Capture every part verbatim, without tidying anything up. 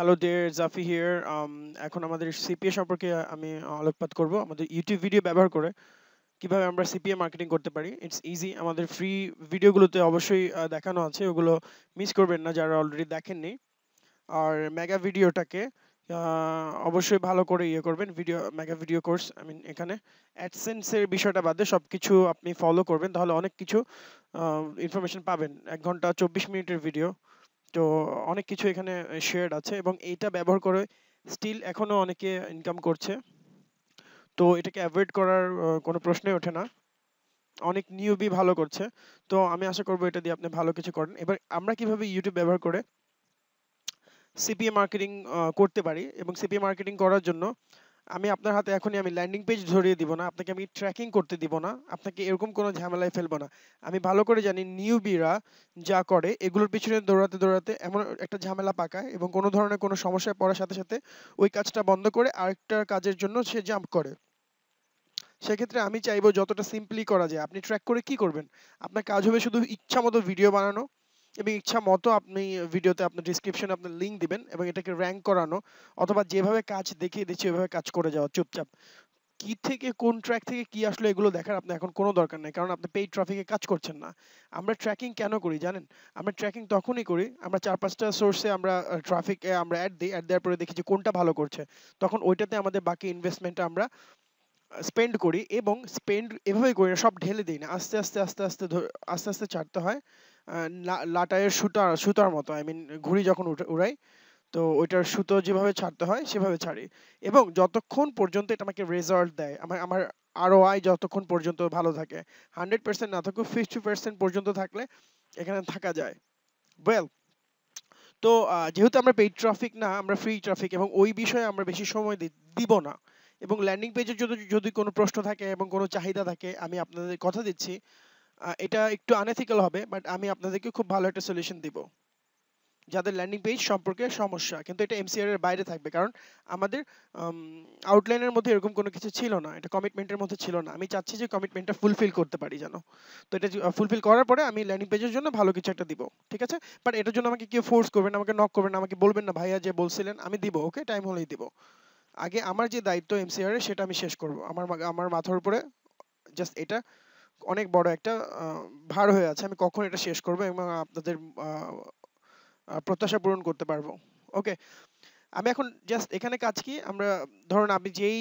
Hello there, জাফি here. এখন আমাদের CPA সম্পর্কে আমি আলোকপাত করব। আমাদের ইউটিউব ভিডিও ব্যবহার করে কিভাবে আমরা সিপিএ মার্কেটিং করতে পারি। It's easy. আমাদের ফ্রি ভিডিওগুলোতে অবশ্যই আহ, দেখানো আছে, ওগুলো মিস করবেন না যারা অলরেডি দেখেননি। আর মেগা ভিডিওটাকে আহ, অবশ্যই ভালো করে ইয়ে করবেন। Video mega video course, I mean এখানে অ্যাডসেন্সের বিষয়টা বাদে সব কিছু আপনি ফলো করবেন, তাহলে অনেক কিছু ইনফরমেশন পাবেন। এক ঘন্টা চব্বিশ মিনিটের ভিডিও, তো অনেক কিছু এখানে শেয়ার্ড আছে এবং এইটা ব্যবহার করে স্টিল এখনো অনেকে ইনকাম করছে। তো এটাকে অ্যাভয়েড করার আহ, কোনো প্রশ্নই ওঠে না। অনেক নিউবি ভালো করছে। তো আমি আশা করবো এটা দিয়ে আপনি ভালো কিছু করেন। এবার আমরা কিভাবে ইউটিউব ব্যবহার করে সিপিএ মার্কেটিং করতে পারি, এবং সিপিএ মার্কেটিং করার জন্য আমি আপনার হাতে এখনই আমি ল্যান্ডিং পেজ ধরিয়ে দিব না, আপনাকে আমি ট্র্যাকিং করতে দিব না, আপনাকে এরকম কোনো ঝামেলায় ফেলবো না। আমি ভালো করে জানি নিউবিরা যা করে এগুলোর পিছনে দৌড়াতে দৌড়াতে এমন একটা ঝামেলা পাকায় এবং কোনো ধরনের কোনো সমস্যায় পড়ার সাথে সাথে ওই কাজটা বন্ধ করে আরেকটা কাজের জন্য সে জাম্প করে। সেক্ষেত্রে আমি চাইবো যতটা সিম্পলি করা যায়। আপনি ট্র্যাক করে কি করবেন? আপনার কাজ হবে শুধু ইচ্ছা মতো ভিডিও বানানো এবং ইচ্ছা মতো আপনি ভিডিওতে আপনার ডিসক্রিপশনে আপনার লিঙ্ক দিবেন এবং এটাকে র্যাঙ্ক করানো, অথবা যেভাবে কাজ দেখিয়ে দিচ্ছি ওইভাবে কাজ করে যাওয়া চুপচাপ। কি থেকে কোন ট্র্যাক থেকে কি আসলে এগুলো দেখার আপনার এখন কোনো দরকার নেই, কারণ আপনি পেইড ট্রাফিকে কাজ করছেন না। আমরা ট্র্যাকিং কেন করি জানেন? আমরা ট্র্যাকিং তখনই করি, আমরা চার পাঁচটা সোর্সে আমরা ট্রাফিকে আমরা অ্যাড দিই, অ্যাড দেওয়ার পরে দেখি যে কোনটা ভালো করছে, তখন ওইটাতে আমাদের বাকি ইনভেস্টমেন্টটা আমরা স্পেন্ড করি। এবং স্পেন্ড এভাবেই করি না, সব ঢেলে দিই না, আস্তে আস্তে আস্তে আস্তে ধ- আস্তে আস্তে ছাড়তে হয়। আহ, লা- লাটাইয়ের সুতা সুতার মতো, আই মিন ঘুড়ি যখন উঠে- উড়াই, তো ওইটার সুতো যেভাবে ছাড়তে হয় সেভাবে ছাড়ি। এবং যতক্ষণ পর্যন্ত এটা আমাকে রেজাল্ট দেয়, আমার আমার আরওআই যতক্ষণ পর্যন্ত ভালো থাকে, হান্ড্রেড পার্সেন্ট না থাকুক ফিফটি পার্সেন্ট পর্যন্ত থাকলে এখানে থাকা যায়। ওয়েল, তো আহ, যেহেতু আমরা পেইড ট্রাফিক না, আমরা ফ্রি ট্রাফিক, এবং ওই বিষয়ে আমরা বেশি সময় দি- দিব না। এবং ল্যান্ডিং পেজের যদি যদি কোনো প্রশ্ন থাকে এবং কোনো চাহিদা থাকে, আমি আপনাদের কথা দিচ্ছি, আহ, এটা একটু আনএথিক্যাল হবে, বাট আমি আপনাদেরকে খুব ভালো একটা সলিউশন দিব। যাদের ল্যান্ডিং পেজ সম্পর্কে সমস্যা, কিন্তু এটা এমসিআর এর বাইরে থাকবে, কারণ আমাদের আউটলাইনের মধ্যে এরকম কোনো কিছু ছিল না, এটা কমিটমেন্টের মধ্যে ছিল না। আমি চাচ্ছি যে কমিটমেন্টটা ফুলফিল করতে পারি জানো। তো এটা ফুলফিল করার পরে আমি ল্যান্ডিং পেজের জন্য ভালো কিছু একটা দিব, ঠিক আছে? বাট এটার জন্য আমাকে কেউ ফোর্স করবেন না, আমাকে নক করবেন না, আমাকে বলবেন না ভাইয়া যে বলছিলেন, আমি দিব, ওকে, টাইম হলেই দিব। আগে আমার যে দায়িত্ব এমসিআর এর সেটা আমি শেষ করব। আমার মা- আমার মাথার উপরে জাস্ট এটা অনেক বড় একটা আহ, ভার হয়ে আছে, আমি কখন এটা শেষ করবো এবং আপনাদের আহ, আহ, প্রত্যাশা পূরণ করতে পারবো। ওকে, আমি এখন জাস্ট এখানে কাজ কি, আমরা ধরুন আপনি যেই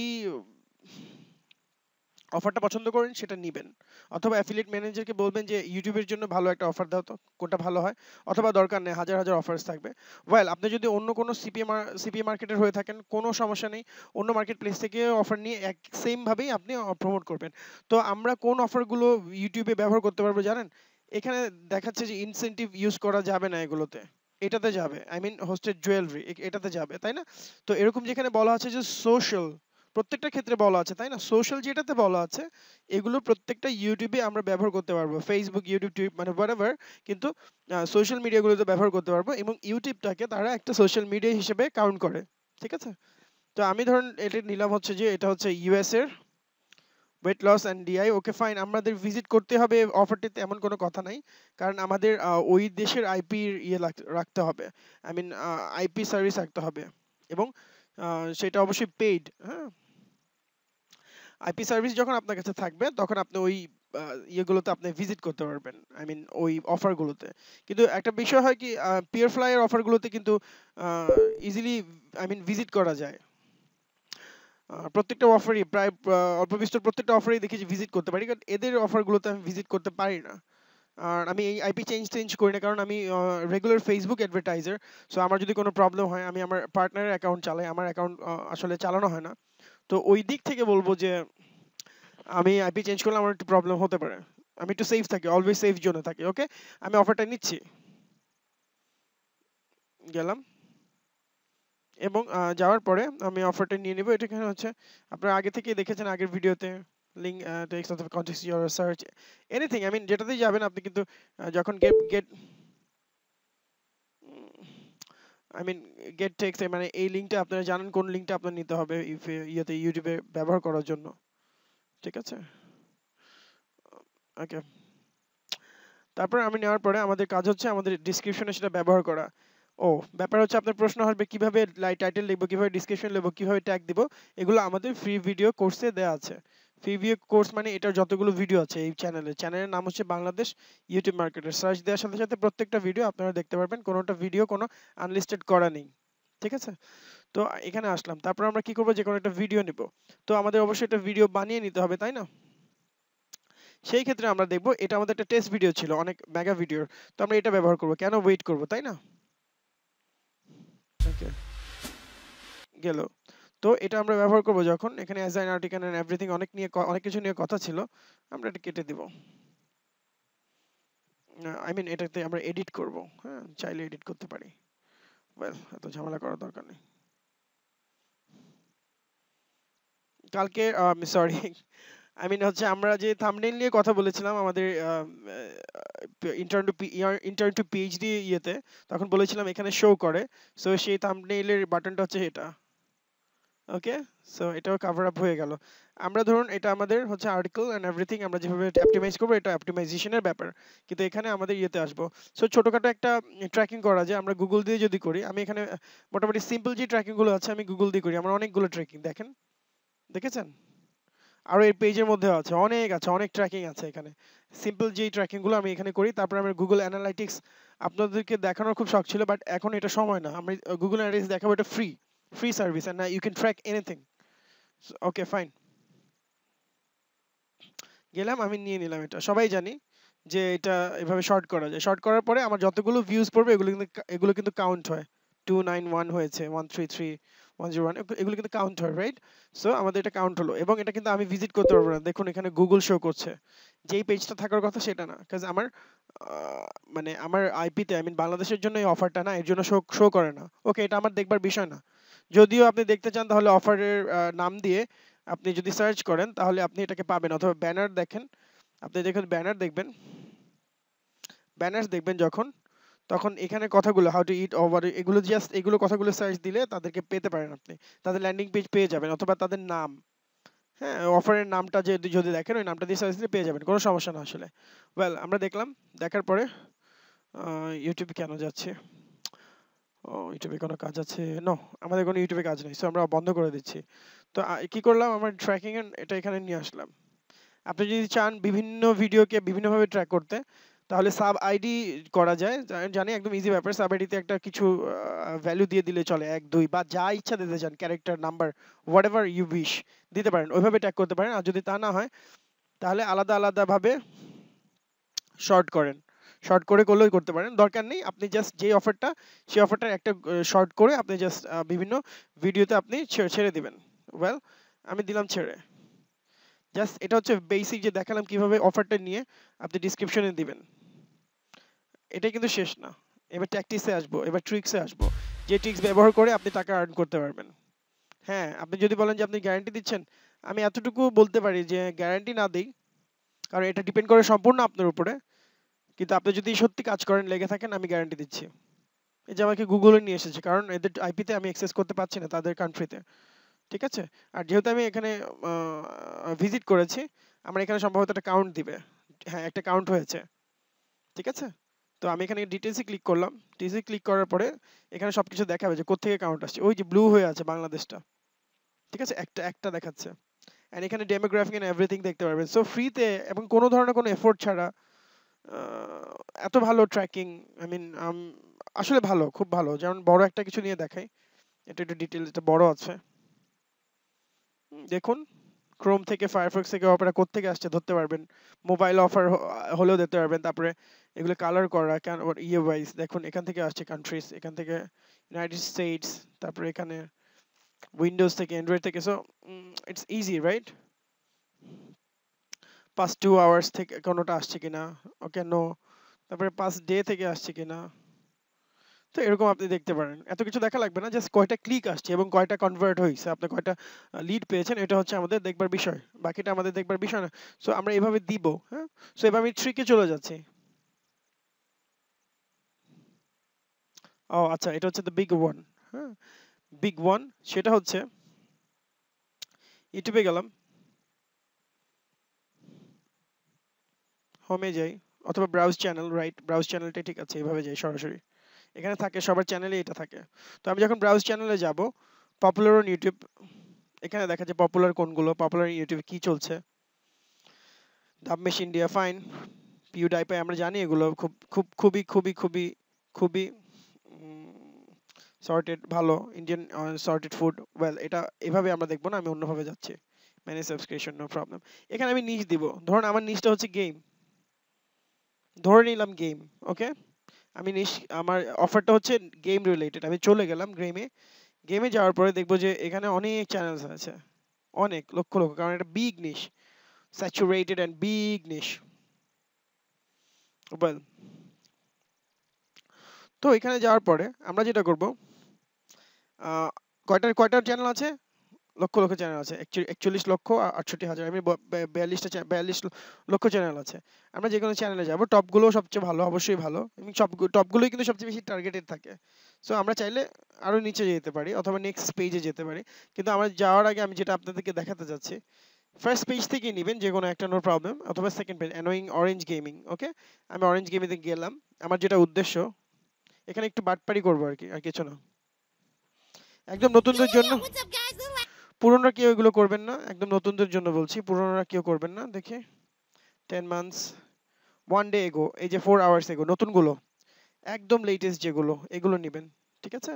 অফারটা পছন্দ করেন সেটা নিবেন, অথবা অ্যাফিলিয়েট ম্যানেজারকে বলবেন যে ইউটিউবের জন্য ভালো একটা অফার দাও তো, কোনটা ভালো হয়। অথবা দরকার নেই, হাজার হাজার অফার্স থাকবে। ওয়েল, আপনি যদি অন্য কোনো সিপিএ সিপিএ মার্কেটের হয়ে থাকেন, কোনো সমস্যা নেই, অন্য মার্কেট প্লেস থেকে অফার নিয়ে এক সেম ভাবেই আপনি প্রমোট করবেন। তো আমরা কোন অফারগুলো ইউটিউবে ব্যবহার করতে পারবো জানেন? এখানে দেখাচ্ছে যে ইনসেনটিভ ইউজ করা যাবে না এগুলোতে, এটাতে যাবে, আই মিন হোস্টেড জুয়েলারি এটাতে যাবে, তাই না? তো এরকম যেখানে বলা আছে যে সোশ্যাল, প্রত্যেকটা ক্ষেত্রে বলা আছে তাই না, সোশ্যাল যেটাতে বলা আছে এগুলো প্রত্যেকটা ইউটিউবে আমরা ব্যবহার করতে পারবো, ফেসবুক, ইউটিউব, টিউব, মানে হোয়াটএভার। কিন্তু সোশ্যাল মিডিয়াগুলোতে ব্যবহার করতে পারবো, এবং ইউটিউবটাকে তারা একটা সোশ্যাল মিডিয়া হিসেবে কাউন্ট করে, ঠিক আছে? তো আমি ধরুন এটা নিলাম হচ্ছে যে এটা হচ্ছে ইউএস এর weight loss and DI. Okay fine, আমাদের ভিজিট করতে হবে অফারটিতে, এমন কোনো কথা নাই, কারণ আমাদের আহ, ওই দেশের আইপি ইয়ে লাগ- রাখতে হবে, আই মিন আইপি সার্ভিস রাখতে হবে। এবং আহ, সেটা অবশ্যই পেইড, হ্যাঁ। আইপি সার্ভিস যখন আপনার কাছে থাকবে তখন আপনি ওই আহ, ইয়েগুলোতে আপনি ভিজিট করতে পারবেন, আই মিন ওই অফারগুলোতে। কিন্তু একটা বিষয় হয় কি, পিয়ার ফ্লাইয়ের অফারগুলোতে কিন্তু ইজিলি, আই মিন ভিজিট করা যায়। আহ, প্রত্যেকটা অফারই প্রায় আহ, অল্প বিস্তর প্রত্যেকটা অফারই দেখি যে ভিজিট করতে পারি, কারণ এদের অফারগুলোতে আমি ভিজিট করতে পারি না। আর আমি এই আইপি চেঞ্জ চেঞ্জ করি না, কারণ আমি রেগুলার ফেসবুক অ্যাডভার্টাইজার। সো আমার যদি কোনো প্রবলেম হয়, আমি আমার পার্টনারের অ্যাকাউন্ট চালাই, আমার অ্যাকাউন্ট আসলে চালানো হয় না। তো ওই দিক থেকে বলবো যে আমি আইপি চেঞ্জ করলে আমার একটু প্রবলেম হতে পারে। আমি একটু সেফ থাকি, অলওয়েজ সেফ জোনে থাকি। ওকে, আমি অফারটা নিচ্ছি, গেলাম। এবং আহ, যাওয়ার পরে আমি অফারটা নিয়ে নিব। এটা এখানে হচ্ছে আপনারা আগে থেকেই দেখেছেন আগের ভিডিওতে, লিঙ্ক টেক্সট অথবা context your search anything, I mean যেটাতেই যাবেন আপনি কিন্তু আহ, যখন get get I mean get text, মানে এই লিঙ্কটা আপনারা জানেন কোন লিঙ্কটা আপনার নিতে হবে ইফ ইয়েতে ইউটিউবে ব্যবহার করার জন্য, ঠিক আছে? ওকে, তারপর আমি নেওয়ার পরে আমাদের কাজ হচ্ছে আমাদের ডিসক্রিপশনে সেটা ব্যবহার করা। ও ব্যাপার হচ্ছে আপনার প্রশ্ন হবে কিভাবে টাইটেল লিখবো, কিভাবে ডেসক্রিপশন লিখবো, কিভাবে ট্যাগ দিব। এগুলো আমাদের ফ্রি ভিডিও কোর্সে দেওয়া আছে। ফ্রি ভিডিও কোর্স মানে এটার যতগুলো ভিডিও আছে এই চ্যানেলে, চ্যানেলের নাম হচ্ছে বাংলাদেশ ইউটিউব মার্কেটার। সার্চ দেওয়ার সাথে সাথে প্রত্যেকটা ভিডিও আপনারা দেখতে পারবেন, কোনোটা ভিডিও কোনো আনলিস্টেড করা নেই। ঠিক আছে, তো এখানে আসলাম, তারপর আমরা কি করবো, যে কোনো একটা ভিডিও নিব। তো আমাদের অবশ্যই একটা ভিডিও বানিয়ে নিতে হবে, তাই না? সেই ক্ষেত্রে আমরা দেখব এটা আমাদের একটা টেস্ট ভিডিও ছিল অনেক মেগা ভিডিওর, তো আমরা এটা ব্যবহার করব, কেন ওয়েট করব, তাই না? ওকে, গেল। তো এটা আমরা ব্যবহার করব যখন এখানে as an article and everything অনেক নিয়ে অনেক কিছু নিয়ে কথা ছিল, আমরা এটা কেটে দিব। আই মিন এটাতে আমরা এডিট করব, হ্যাঁ চাইলে এডিট করতে পারি। ওয়েল, এত ঝামেলা করার দরকার নেই। কালকে সরি, আই মিন হচ্ছে আমরা যে থাম্বনেইল নিয়ে কথা বলেছিলাম আমাদের intern to intern to PhD ইয়েতে, তখন বলেছিলাম এখানে শো করে। সো সেই থাম্বনেইলের বাটনটা হচ্ছে এটা। ওকে, সো এটাও কভার আপ হয়ে গেল। আমরা ধরুন এটা আমাদের হচ্ছে আর্টিকেল এন্ড এভরিথিং, আমরা যেভাবে অপটিমাইজ করব এটা অপটিমাইজেশনের ব্যাপার, কিন্তু এখানে আমাদের ইয়েতে আসবো। সো ছোটখাটো একটা ট্র্যাকিং করা যায় আমরা গুগল দিয়ে যদি করি। আমি এখানে মোটামুটি সিম্পল যে ট্র্যাকিং গুলো আছে আমি গুগল দিয়ে করি, আমার অনেকগুলো ট্র্যাকিং দেখেন, দেখেছেন? আরো এই পেজের মধ্যে আছে অনেক, আছে অনেক ট্র্যাকিং আছে এখানে। সিম্পল যে ট্র্যাকিং গুলো আমি এখানে করি, তারপর আমি গুগল অ্যানালাইটিক্স আপনাদেরকে দেখানোর খুব শখ ছিল, বাট এখন এটা সময় না। আমি গুগল অ্যানালাইটিক্স দেখাবো, এটা free free service and you can track anything. Okay fine, গেলাম, আমি নিয়ে নিলাম। এটা সবাই জানি যে এটা এভাবে শর্ট করা যায়। শর্ট করার পরে আমার যতগুলো ভিউজ পড়বে এগুলো কিন্তু এগুলো কিন্তু কাউন্ট হয়। টু নাইন ওয়ান হয়েছে, one three three, one zero one, এগুলো কিন্তু কাউন্ট হয়, রাইট? সো আমাদের এটা কাউন্ট হলো, এবং এটা কিন্তু আমি ভিজিট করতে পারবো না। দেখুন এখানে গুগল শো করছে, যেই পেজটা থাকার কথা সেটা না, কাজ আমার আহ, মানে আমার আইপিতে, আই মিন বাংলাদেশের জন্য এই অফারটা না, এর জন্য শো শো করে না। ওকে, এটা আমার দেখবার বিষয় না। যদিও আপনি দেখতে চান তাহলে অফারের নাম দিয়ে আপনি যদি সার্চ করেন তাহলে আপনি এটাকে পাবেন, অথবা ব্যানার দেখেন, আপনি দেখুন ব্যানার দেখবেন, ব্যানার্স দেখবেন যখন, তখন এখানে কথাগুলো হাউ টু ইট ওভার এগুলো জাস্ট এগুলো কথাগুলো সার্চ দিলে তাদেরকে পেতে পারেন আপনি, তাদের ল্যান্ডিং পেজ পেয়ে যাবেন, অথবা তাদের নাম, হ্যাঁ অফারের নামটা যদি যদি দেখেন ওই নামটা দিয়ে সার্চ দিলে পেয়ে যাবেন, কোনো সমস্যা না আসলে। ওয়েল, আমরা দেখলাম, দেখার পরে ইউটিউবে কেন যাচ্ছে, ও ইউটিউবে কোনো কাজ আছে? নো, আমাদের কোনো ইউটিউবে কাজ নেই, সো আমরা বন্ধ করে দিচ্ছি। তো কি করলাম, আমার ট্র্যাকিং এর এটা এখানে নিয়ে আসলাম। আপনি যদি চান বিভিন্ন ভিডিওকে বিভিন্নভাবে ট্র্যাক করতে, তাহলে সাব আইডি করা যায়, জানি একদম ইজি ব্যাপার। সাব আইডিতে একটা কিছু ভ্যালু দিয়ে দিলে চলে, এক দুই বা যা ইচ্ছা দিতে চান, character number whatever you wish দিতে পারেন, ওইভাবে ট্যাগ করতে পারেন। আর যদি তা না হয় তাহলে আলাদা আলাদা ভাবে শর্ট করেন, শর্ট করে করলেও করতে পারেন, দরকার নেই। আপনি জাস্ট যে অফারটা, সেই অফারটার একটা শর্ট করে আপনি জাস্ট বিভিন্ন ভিডিওতে আপনি ছেড়ে দিবেন। ওয়েল, আমি দিলাম ছেড়ে, জাস্ট এটা হচ্ছে বেসিক যে দেখালাম কিভাবে অফারটা নিয়ে আপনি ডেসক্রিপশনে দিবেন। এটাই কিন্তু শেষ না, এবার ট্যাকটিক্সে আসবো, এবার ট্রিক্সে আসবো, যে ট্রিক্স ব্যবহার করে আপনি টাকা আর্ন করতে পারবেন। হ্যাঁ, আপনি যদি বলেন যে আপনি গ্যারান্টি দিচ্ছেন, আমি এতটুকু বলতে পারি যে গ্যারান্টি না দিই, কারণ এটা ডিপেন্ড করে সম্পূর্ণ আপনার উপরে, কিন্তু আপনি যদি সত্যি কাজ করেন, লেগে থাকেন, আমি গ্যারান্টি দিচ্ছি। এই যে আমাকে গুগলে নিয়ে এসেছে, কারণ এদের আইপিতে আমি অ্যাক্সেস করতে পারছি না, তাদের কান্ট্রিতে। ঠিক আছে, আর যেহেতু আমি এখানে ভিজিট করেছি, আমার এখানে সম্ভবত একটা কাউন্ট দিবে। হ্যাঁ, একটা কাউন্ট হয়েছে। ঠিক আছে, তো আমি এখানে ডিটেইলসে ক্লিক করলাম, ডিটেইলসে ক্লিক করার পরে এখানে সবকিছু দেখাবে যে কোত্থেকে কাউন্ট আসছে, ওই যে ব্লু হয়ে আছে বাংলাদেশটা। ঠিক আছে, একটা একটা দেখাচ্ছে, এন্ড এখানে ডেমোগ্রাফিক এন্ড এভরিথিং দেখতে পারবেন। সো ফ্রিতে এবং কোনো ধরনের কোনো এফোর্ট ছাড়া আহ, এত ভালো ট্র্যাকিং, আই মিন আসলে ভালো, খুব ভালো। যেমন বড় একটা কিছু নিয়ে দেখাই, এটা একটু ডিটেইলস, এটা বড় আছে, দেখুন ক্রোম থেকে, ফায়ারফক্স থেকে, অপেরা কোত্থেকে আসছে ধরতে পারবেন, মোবাইল অফার হলেও দেখতে পারবেন। তারপরে এগুলো কালার করা, কেন ইয়ে ওয়াইজ দেখুন, এখান থেকে আসছে কান্ট্রিজ, এখান থেকে ইউনাইটেড স্টেটস, তারপরে এখানে উইন্ডোজ থেকে, অ্যান্ড্রয়েড থেকে। So it's easy, right? Past two hours থেকে কোনোটা আসছে কিনা, ওকে নো, তারপরে পাস্ট ডে থেকে আসছে কিনা। তো এরকম আপনি দেখতে পারেন, এত কিছু দেখা লাগবে না, জাস্ট কয়টা ক্লিক আসছে এবং কয়টা কনভার্ট হয়েছে, আপনি কয়টা লিড পেয়েছেন, এটা হচ্ছে আমাদের দেখবার বিষয়, বাকিটা আমাদের দেখবার বিষয় না। সো আমরা এভাবে দিব, হ্যাঁ। সো এবার আমি ট্রিকে চলে যাচ্ছি। ও আচ্ছা, এটা হচ্ছে দ্য বিগ ওয়ান, হ্যাঁ, বিগ ওয়ান। সেটা হচ্ছে ইউটিউবে গেলাম, হোমে যাই, অথবা ব্রাউজ চ্যানেল, রাইট, ব্রাউজ চ্যানেলটা ঠিক আছে, এভাবে যাই সরাসরি, এখানে থাকে সবার চ্যানেলে এটা থাকে। তো আমি যখন ব্রাউজ চ্যানেলে যাব, পপুলার অন ইউটিউব, এখানে দেখা যায় পপুলার কোনগুলো, পপুলার ইউটিউবে কি চলছে। ডাবমেশ ইন্ডিয়া ফাইন, পিউডাইপাই আমরা জানি এগুলো খুব খুব খুবই খুবই খুবই খুবই সর্টেড ভালো ইন্ডিয়ান সর্টেড ফুড। ওয়েল এটা এভাবে আমরা দেখবো না, আমি অন্যভাবে যাচ্ছি। Manage subscription, no problem. এখানে আমি নিশ দিব, ধরুন আমার নিশটা হচ্ছে গেম, ধরে নিলাম গেম। ওকে, আমি নিশ আমার অফারটা হচ্ছে গেম রিলেটেড। আমি চলে গেলাম গেমে, গেমে যাওয়ার পরে দেখবো যে এখানে অনেক চ্যানেলস আছে, অনেক লক্ষ লক্ষ, কারণ এটা big niche, saturated and big niche. Well, তো এখানে যাওয়ার পরে আমরা যেটা করব, কয়টা কয়টা চ্যানেল আছে, লক্ষ লক্ষ চ্যানেল আছে, একচল্লিশ লক্ষ আটষট্টি হাজার, আমি বিয়াল্লিশটা বিয়াল্লিশ লক্ষ চ্যানেল আছে। আমরা যে কোনো চ্যানেলে যাব, টপগুলো সবচেয়ে ভালো, অবশ্যই ভালো, এবং সব টপগুলোই কিন্তু সবচেয়ে বেশি টার্গেটেড থাকে। সো আমরা চাইলে আরও নিচে যেতে পারি অথবা নেক্সট পেজে যেতে পারি, কিন্তু আমরা যাওয়ার আগে আমি যেটা আপনাদেরকে দেখাতে যাচ্ছি, ফার্স্ট পেজ থেকে নেবেন যে কোনো একটা, নো প্রবলেম, অথবা second page annoying orange gaming. Okay, আমি অরেঞ্জ গেমিংয়ে গেলাম। আমার যেটা উদ্দেশ্য, এখানে একটু বাটপারি করবো আর কি, আর কিছু না। একদম নতুনদের জন্য, পুরনোরা কেউ এগুলো করবেন না, একদম নতুনদের জন্য বলছি, পুরনোরা কেউ করবেন না। দেখে টেন মান্থস, ওয়ান ডে এগো, এই যে ফোর আওয়ার্স এগো, নতুনগুলো একদম লেটেস্ট যেগুলো, এগুলো নেবেন, ঠিক আছে?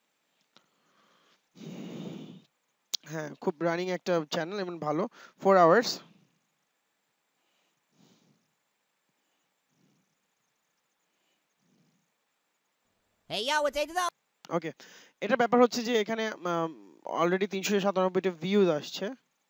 হ্যাঁ, খুব রানিং একটা চ্যানেল এবং ভালো, ফোর আওয়ার্স। ওকে, এটা ব্যাপার হচ্ছে যে এখানে অলরেডি তিনশো সাতানব্বইটা ভিউজ আসছে,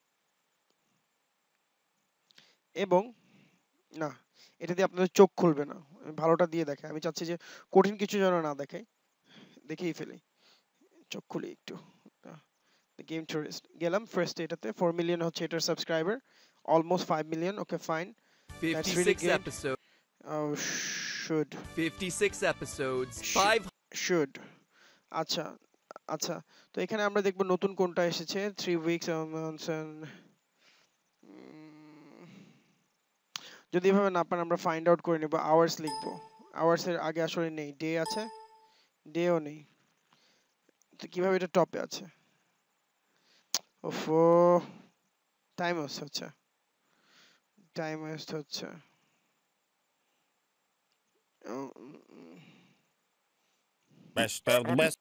এবং না, এটা দিয়ে আপনাদের চোখ খুলবে না, ভালোটা দিয়ে দেখে, আমি চাচ্ছি যে কঠিন কিছু যেন না দেখাই, দেখেই ফেলি, চোখ খুলি একটু। গেম টুরিস্ট গেলাম, ফার্স্ট এটাতে ফোর মিলিয়ন হচ্ছে এটার subscriber, almost five million. Okay fine, that's really good. episodes. Oh, should fifty-six episodes. five should আচ্ছা আচ্ছা, তো এখানে আমরা দেখব নতুন কোনটা এসেছে, থ্রি উইকস। যদি এভাবে না পান আমরা ফাইন্ড আউট করে নেব, আওয়ার্স লিখব, আওয়ার্স এর আগে আসলে নেই, ডে আছে, ডেও নেই, তো কিভাবে এটা টপে আছে? ওফো, টাইম ওয়েস্ট হচ্ছে, টাইম ওয়েস্ট হচ্ছে। Best of the best.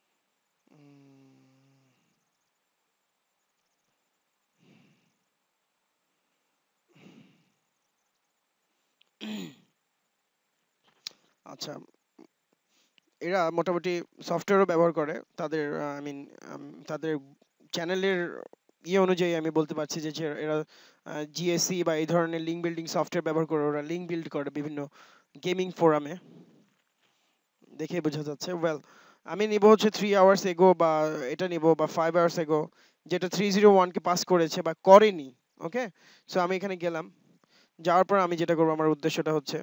আচ্ছা, এরা মোটামুটি সফটওয়্যারও ব্যবহার করে তাদের, আই মিন তাদের চ্যানেলের ইয়ে অনুযায়ী আমি বলতে পারছি যে যে এরা জিএসসি বা এই ধরনের লিঙ্ক বিল্ডিং সফটওয়্যার ব্যবহার করে ওরা লিঙ্ক বিল্ড করে বিভিন্ন গেমিং ফোরামে, দেখে বোঝা যাচ্ছে। ওয়েল, আমি নিব হচ্ছে থ্রি আওয়ার্স এগো, বা এটা নিব, বা ফাইভ আওয়ার্স এগো, যেটা থ্রি জিরো ওয়ানকে পাস করেছে বা করেনি। ওকে, সো আমি এখানে গেলাম, যাওয়ার পর আমি যেটা করবো, আমার উদ্দেশ্যটা হচ্ছে,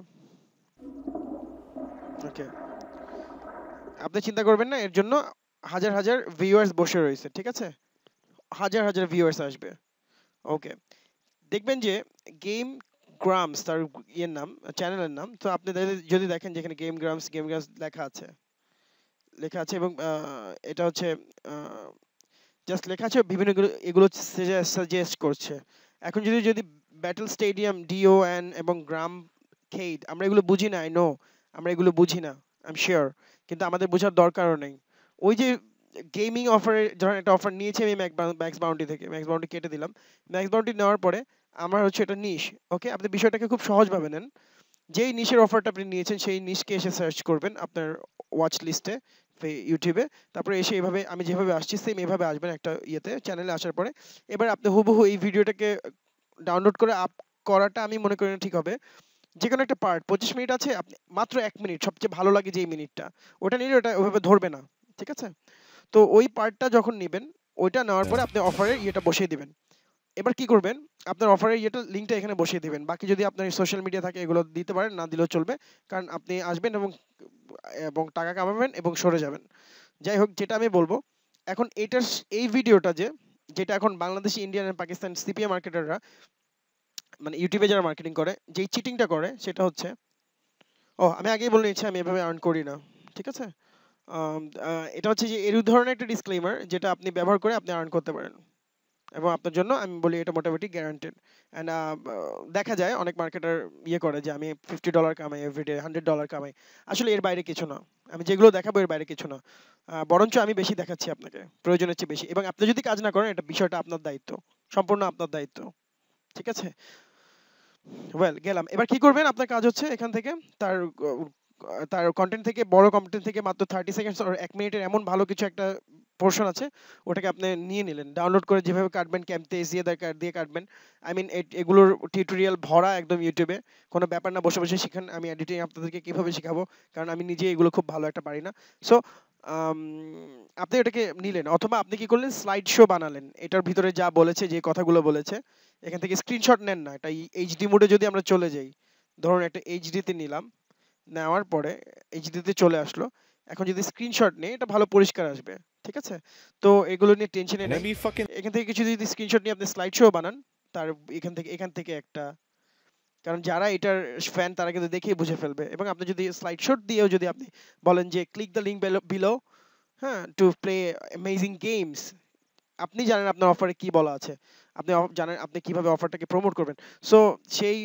ওকে আপনি চিন্তা করবেন না, এর জন্য হাজার হাজার ভিউয়ার্স বসে রয়েছে, ঠিক আছে, হাজার হাজার ভিউয়ার্স আসবে। ওকে, দেখবেন যে গেম গ্রামস তার ইয়ের নাম, চ্যানেলের নাম, তো আপনি যদি দেখেন যেখানে গেম গ্রামস গেম গ্রামস লেখা আছে, লেখা আছে এবং এটা হচ্ছে জাস্ট লেখা আছে, বিভিন্ন এগুলো সাজেস্ট করছে। এখন যদি যদি ব্যাটল স্টেডিয়াম, ডিওএন এবং গ্রাম খেইড, আমরা এগুলো বুঝি না, আই নো, আমরা এগুলো বুঝি না, আই এম শিওর, কিন্তু আমাদের বোঝার দরকারও নেই। ওই যে গেমিং অফারে, ধরেন একটা অফার নিয়েছি আমি ম্যাক্স বাউন্ডি থেকে, ম্যাক্স বাউন্ডি কেটে দিলাম, ম্যাক্স বাউন্ডি নেওয়ার পরে আমার হচ্ছে এটা নিশ। ওকে, আপনি বিষয়টাকে খুব সহজভাবে নেন, যেই নিশের অফারটা আপনি নিয়েছেন সেই নিশকে এসে সার্চ করবেন আপনার ওয়াচ লিস্টে ইউটিউবে, তারপরে এসে এইভাবে আমি যেভাবে আসছি সেম এভাবে আসবেন একটা ইয়েতে, চ্যানেলে আসার পরে এবার আপনি হুবহু এই ভিডিওটাকে ডাউনলোড করে আপ করাটা আমি মনে করি না ঠিক হবে। যে কোনো একটা পার্ট পঁচিশ মিনিট আছে, আপনি মাত্র এক মিনিট, সবচেয়ে ভালো লাগে যে মিনিটটা, ওটা নিলে ওটা ওইভাবে ধরবে না, ঠিক আছে? তো ওই পার্টটা যখন নেবেন, ওইটা নেওয়ার পরে আপনি অফারের ইয়েটা বসিয়ে দিবেন। এবার কি করবেন, আপনার অফারের ইয়েটা লিঙ্কটা এখানে বসিয়ে দিবেন, বাকি যদি আপনার সোশ্যাল মিডিয়া থাকে এগুলো দিতে পারেন, না দিলেও চলবে, কারণ আপনি আসবেন এবং এবং টাকা কামাবেন এবং সরে যাবেন। যাই হোক, যেটা আমি বলবো এখন, এটার এই ভিডিওটা যে, যেটা এখন বাংলাদেশি, ইন্ডিয়ান এবং পাকিস্তান সিপিএ মার্কেটাররা, মানে ইউটিউবে যারা মার্কেটিং করে, যেই চিটিংটা করে সেটা হচ্ছে, ও আমি আগেই বলে নিচ্ছি আমি এভাবে আর্ন করি না, ঠিক আছে? আম আ এটা হচ্ছে যে এর ধরনের একটা ডিসক্লেইমার যেটা আপনি ব্যবহার করে আপনি আর্ন করতে পারেন। এবং আপনার জন্য আমি বলি এটা মোটামুটি গ্যারান্টেড। অ্যান্ড আ বা দেখা যায় অনেক মার্কেটার ইয়ে করে যে আমি ফিফটি ডলার কামাই এভরিডে, হান্ড্রেড ডলার কামাই। আসলে এর বাইরে কিছু না। আমি যেগুলো দেখাবো এর বাইরে কিছু না। আ বরঞ্চ আমি বেশি দেখাচ্ছি আপনাকে। প্রয়োজনের চেয়ে বেশি। এবং আপনি যদি কাজ না করেন এটা বিষয়টা আপনার দায়িত্ব। সম্পূর্ণ আপনার দায়িত্ব। ঠিক আছে? ওয়েল গেলাম। এবার কি করবেন? আপনার কাজ হচ্ছে এখান থেকে তার গ তার কনটেন্ট থেকে বড় কনটেন্ট থেকে মাত্র থার্টি সেকেন্ডস অর এক মিনিটের এমন ভালো কিছু একটা পোরশন আছে, ওটাকে আপনি নিয়ে নিলেন। ডাউনলোড করে যেভাবে কাটবেন Camtasia দিয়ে দা দিয়ে কাটবেন। আই মিন এ এগুলোর টিউটোরিয়াল ভরা একদম YouTube এ। কোনো ব্যাপার না বসে, বসে শিখেন। আমি এডিটিং আপনাদেরকে কিভাবে শিখাবো। কারণ আমি নিজে এগুলো খুব ভালো একটা পারি না। সো আম আপনি এটাকে নিলেন অথবা আপনি কি করলেন স্লাইড শো বানালেন। এটার ভিতরে যা বলেছে, যে কথাগুলো বলেছে, এখান থেকে স্ক্রিনশট নেন না। এটা এইচডি মোডে যদি আমরা চলে যাই, ধরুন একটা এইচডি তে নিলাম। নেওয়ার পরে এইচডি তে চলে আসলো। এখন যদি স্ক্রিনশট নেই এটা ভালো পরিষ্কার আসবে। ঠিক আছে? তো এগুলো নিয়ে টেনশনে And নাই। every fucking এখান থেকে কিছু যদি স্ক্রিনশট নিয়ে আপনি স্লাইড শো বানান, তার এখান থেকে এখান থেকে একটা, কারণ যারা এটার ফ্যান তারা কিন্তু দেখেই বুঝে ফেলবে। এবং আপনি যদি স্লাইড শট দিয়েও যদি আপনি বলেন যে ক্লিক দ্য লিংক বিলো, হ্যাঁ, টু প্লে অ্যামেজিং গেমস। আপনি জানেন আপনার অফারে কি বলা আছে। আপনি অফ জানেন আপনি কিভাবে অফারটাকে প্রমোট করবেন। সো সেই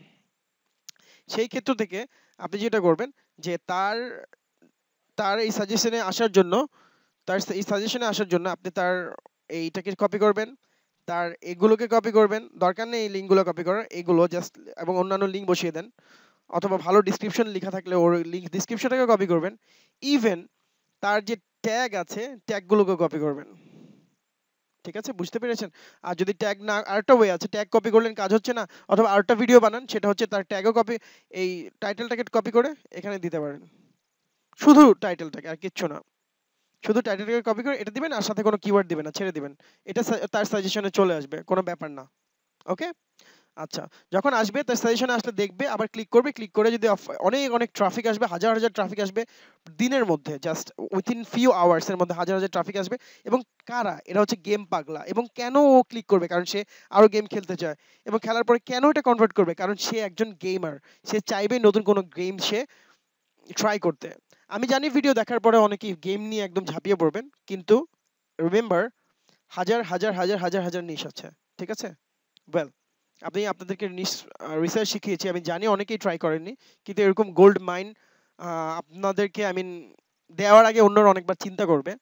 সেই ক্ষেত্র থেকে আপনি যেটা করবেন যে তার তার এই সাজেশনে আসার জন্য তার এই সাজেশনে আসার জন্য আপনি তার এইটাকে কপি করবেন, তার এগুলোকে কপি করবেন। দরকার নেই এই লিঙ্কগুলো কপি করার, এগুলো জাস্ট এবং অন্যান্য লিঙ্ক বসিয়ে দেন। অথবা ভালো ডেসক্রিপশন লেখা থাকলে ওর লিঙ্ক ডেসক্রিপশনটাকে কপি করবেন। ইভেন তার যে ট্যাগ আছে ট্যাগগুলোকে কপি করবেন। ঠিক আছে? বুঝতে পেরেছেন? আর যদি ট্যাগ না, আরেকটা ওয়ে আছে, ট্যাগ কপি করলেন কাজ হচ্ছে না, অথবা আরেকটা ভিডিও বানান, সেটা হচ্ছে তার ট্যাগও কপি, এই টাইটেলটাকে কপি করে এখানে দিতে পারেন। শুধু টাইটেলটাকে, আর কিচ্ছু না। শুধু টাইটেলটাকে কপি করে এটা দিবেন আর সাথে কোনো কিওয়ার্ড দিবেন না, ছেড়ে দিবেন। এটা সা- তার সাজেশনে চলে আসবে, কোনো ব্যাপার না। ওকে? আচ্ছা, যখন আসবে তার সাজেশনে আসলে দেখবে, আবার ক্লিক করবে, ক্লিক করে যদি অফ- অনেক অনেক ট্রাফিক আসবে, হাজার হাজার ট্রাফিক আসবে দিনের মধ্যে, জাস্ট উইথিন ফিউ আওয়ার্স এর মধ্যে হাজার হাজার ট্রাফিক আসবে। এবং কারা এরা? হচ্ছে গেম পাগলা। এবং কেন ও ক্লিক করবে? কারণ সে আরো গেম খেলতে চায়। এবং খেলার পরে কেন এটা কনভার্ট করবে? কারণ সে একজন গেমার। সে চাইবে নতুন কোনো গেম সে ট্রাই করতে। আমি জানি ভিডিও দেখার পরে অনেকেই গেম নিয়ে একদম ঝাঁপিয়ে পড়বেন, কিন্তু রিমেম্বার, হাজার হাজার হাজার হাজার হাজার নিশ আছে। ঠিক আছে? ওয়েল, আপনি আপনাদেরকে রিসার্চ শিখিয়েছি, আমি জানি অনেকেই ট্রাই করেননি, কিন্তু এরকম গোল্ড মাইন আপনাদেরকে আই মিন দেওয়ার আগে অন্যরা অনেকবার চিন্তা করবে।